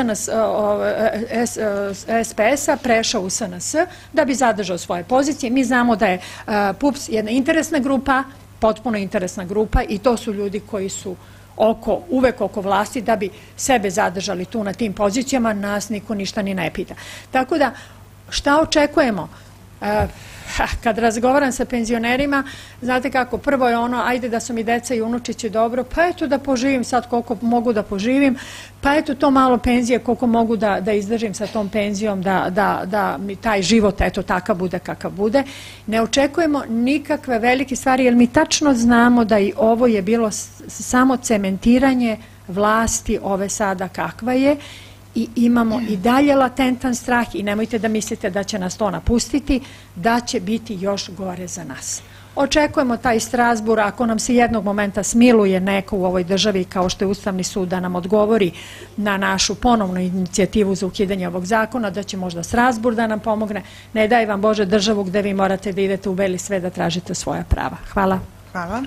SPS-a prešao u SNS da bi zadržao svoje pozicije. Mi znamo da je PUPS jedna interesna grupa, potpuno interesna grupa, i to su ljudi koji su uvek oko vlasti da bi sebe zadržali tu na tim pozicijama, nas niko ništa ni ne pita. Tako da, šta očekujemo? Kad razgovaram sa penzionerima, znate kako, prvo je ono, ajde da su mi deca i unučići dobro, pa eto da poživim sad koliko mogu da poživim, pa eto to malo penzije koliko mogu da izdržim sa tom penzijom, da mi taj život eto takav bude kakav bude. Ne očekujemo nikakve velike stvari, jer mi tačno znamo da i ovo je bilo samo cementiranje vlasti ove sada kakva je, i imamo i dalje latentan strah i nemojte da mislite da će nas to napustiti, da će biti još gore za nas. Očekujemo taj Strazbur, ako nam se jednog momenta smiluje neko u ovoj državi, kao što je Ustavni sud, da nam odgovori na našu ponovnu inicijativu za ukidanje ovog zakona, da će možda Strazbur da nam pomogne. Ne daj vam Bože državu gde vi morate da idete u beli svet da tražite svoja prava. Hvala. Hvala.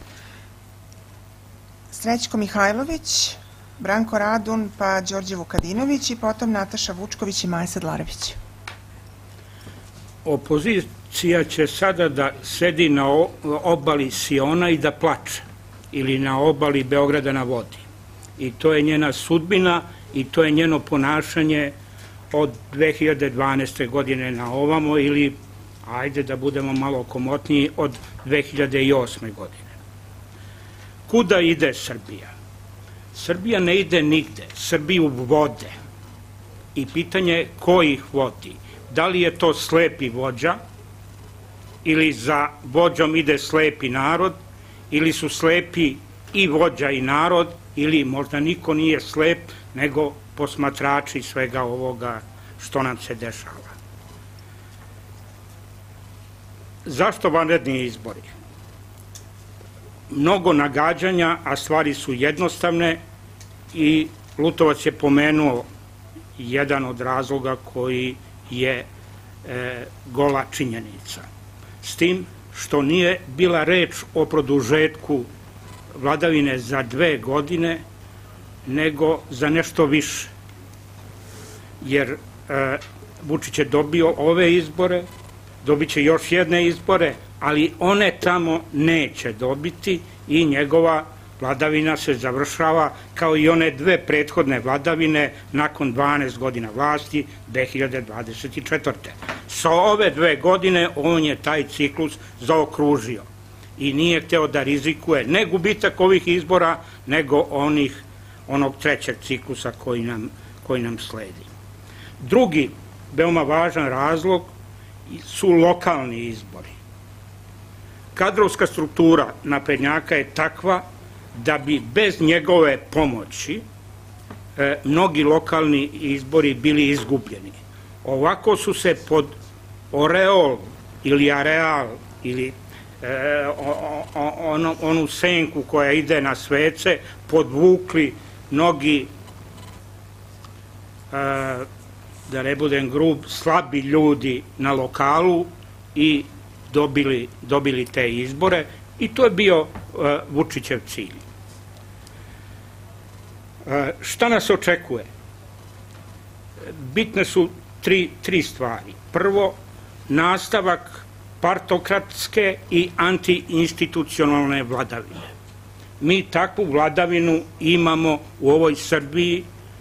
Srećko Mihajlović, Branko Radun, pa Đorđe Vukadinović i potom Nataša Vučković i Maja Sedlarević. Opozicija će sada da sedi na obali Siona i da plače, ili na obali Beograda na vodi. I to je njena sudbina i to je njeno ponašanje od 2012. godine na ovamo, ili, ajde da budemo malo komotniji, od 2008. godine. Kuda ide Srbija? Srbija ne ide nigde, Srbiju vode. I pitanje je ko ih vodi. Da li je to slepi vođa, ili za vođom ide slepi narod, ili su slepi i vođa i narod, ili možda niko nije slep, nego posmatrači svega ovoga što nam se dešava. Zašto vanredni izbori? Mnogo nagađanja, a stvari su jednostavne, i Lutovac je pomenuo jedan od razloga koji je gola činjenica. S tim što nije bila reč o produžetku vladavine za 2 godine, nego za nešto više. Jer Vučić je dobio ove izbore, dobit će još jedne izbore, ali one tamo neće dobiti i njegova vladavina se završava kao i one 2 prethodne vladavine nakon 12 godina vlasti 2024. Sa ove 2 godine on je taj ciklus zaokružio. i nije hteo da rizikuje ne gubitak ovih izbora, nego onog trećeg ciklusa koji nam sledi. Drugi, veoma važan razlog su lokalni izbori. Kadrovska struktura naprednjaka je takva da bi bez njegove pomoći mnogi lokalni izbori bili izgubljeni. Ovako su se pod oreol ili areal ili onu senku koja ide na svece podvukli mnogi, da ne budem grub, slabi ljudi na lokalu i dobili te izbore i to je bio Vučićev cilj. Šta nas očekuje? Bitne su tri stvari. Prvo, nastavak partokratske i antiinstitucionalne vladavine. Mi takvu vladavinu imamo u ovoj Srbiji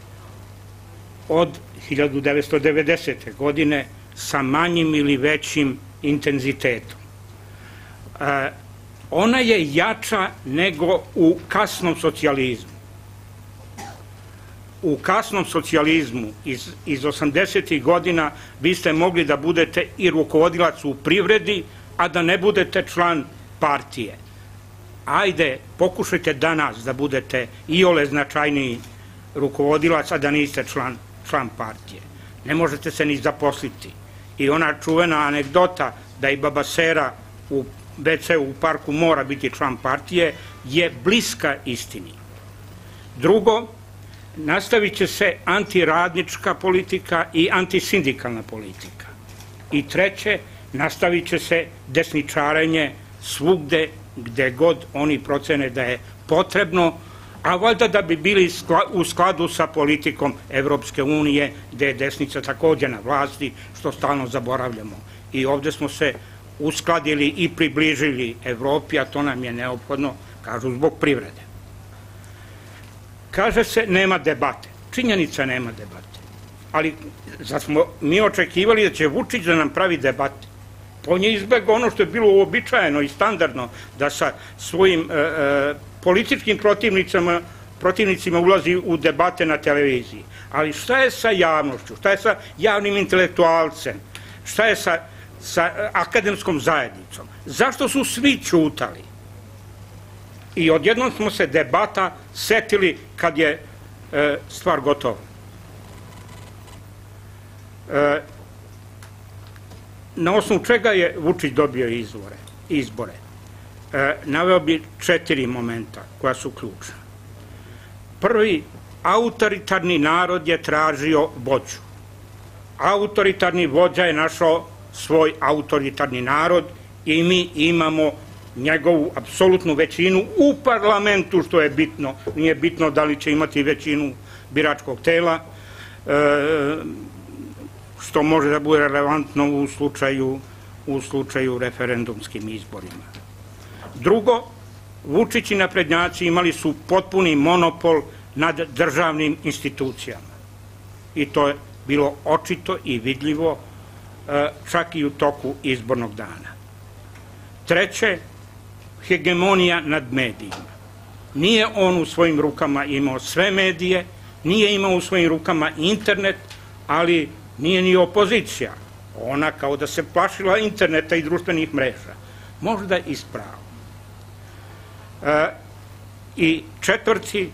od 1990. godine sa manjim ili većim intenzitetom. Ona je jača nego u kasnom socijalizmu. U kasnom socijalizmu iz 80. godina vi ste mogli da budete i rukovodilac u privredi, a da ne budete član partije. Ajde, pokušajte danas da budete iole značajniji rukovodilac, a da niste član partije. Ne možete se ni zaposliti. I ona čuvena anegdota da i baba Sera u WC u parku mora biti član partije je bliska istini. Drugo, nastavit će se antiradnička politika i antisindikalna politika. I treće, nastavit će se desničarenje svugde gde god oni procene da je potrebno, a valjda da bi bili u skladu sa politikom Evropske unije, gde je desnica takođe na vlasti, što stalno zaboravljamo. I ovde smo se uskladili i približili Evropi, a to nam je neophodno, kažu, zbog privrede. Kaže se nema debate. Činjenica nema debate. Ali zar smo mi očekivali da će Vučić da nam pravi debate? On je izbegao ono što je bilo uobičajeno i standardno, da sa svojim političkim protivnicima ulazi u debate na televiziji. Ali šta je sa javnošću? Šta je sa javnim intelektualcem? Šta je sa akademskom zajednicom? Zašto su svi ćutali? I odjednom smo se debata setili kad je stvar gotova. Na osnovu čega je Vučić dobio izbore? Naveo bi 4 momenta koja su ključna. Prvi, autoritarni narod je tražio vođu. Autoritarni vođa je našao svoj autoritarni narod i mi imamo njegovu apsolutnu većinu u parlamentu, što je bitno. Nije bitno da li će imati većinu biračkog tela, što može da bude relevantno u slučaju referendumskim izborima. Drugo, Vučić i naprednjaci imali su potpuni monopol nad državnim institucijama. I to je bilo očito i vidljivo čak i u toku izbornog dana. Treće, hegemonija nad medijima. Nije on u svojim rukama imao sve medije, nije imao u svojim rukama internet, ali nije ni opozicija. Ona kao da se plašila interneta i društvenih mreža. Možda i spravo. I četvrti,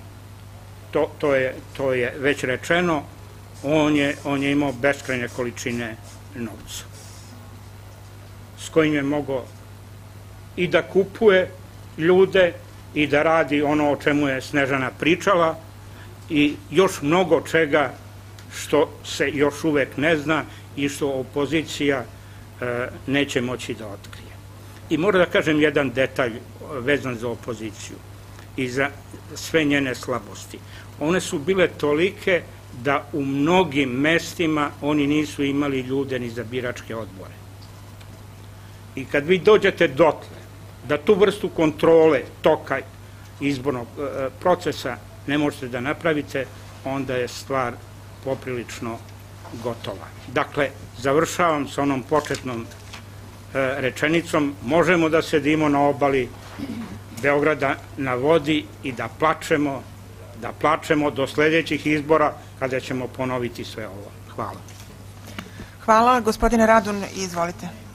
to je već rečeno, on je imao beskrajne količine novca, s kojim je mogao i da kupuje ljude i da radi ono o čemu je Snežana pričala i još mnogo čega što se još uvek ne zna i što opozicija neće moći da otkrije. I moram da kažem jedan detalj vezan za opoziciju i za sve njene slabosti. One su bile tolike da u mnogim mestima oni nisu imali ljude ni za biračke odbore. I kad vi dođete dotle da tu vrstu kontrole toka izbornog procesa ne možete da napravite, onda je stvar poprilično gotova. Dakle, završavam sa onom početnom rečenicom možemo da sedimo na obali Beograda na vodi i da plačemo do sledećih izbora kada ćemo ponoviti sve ovo. Hvala. Hvala. Gospodine Radun, izvolite.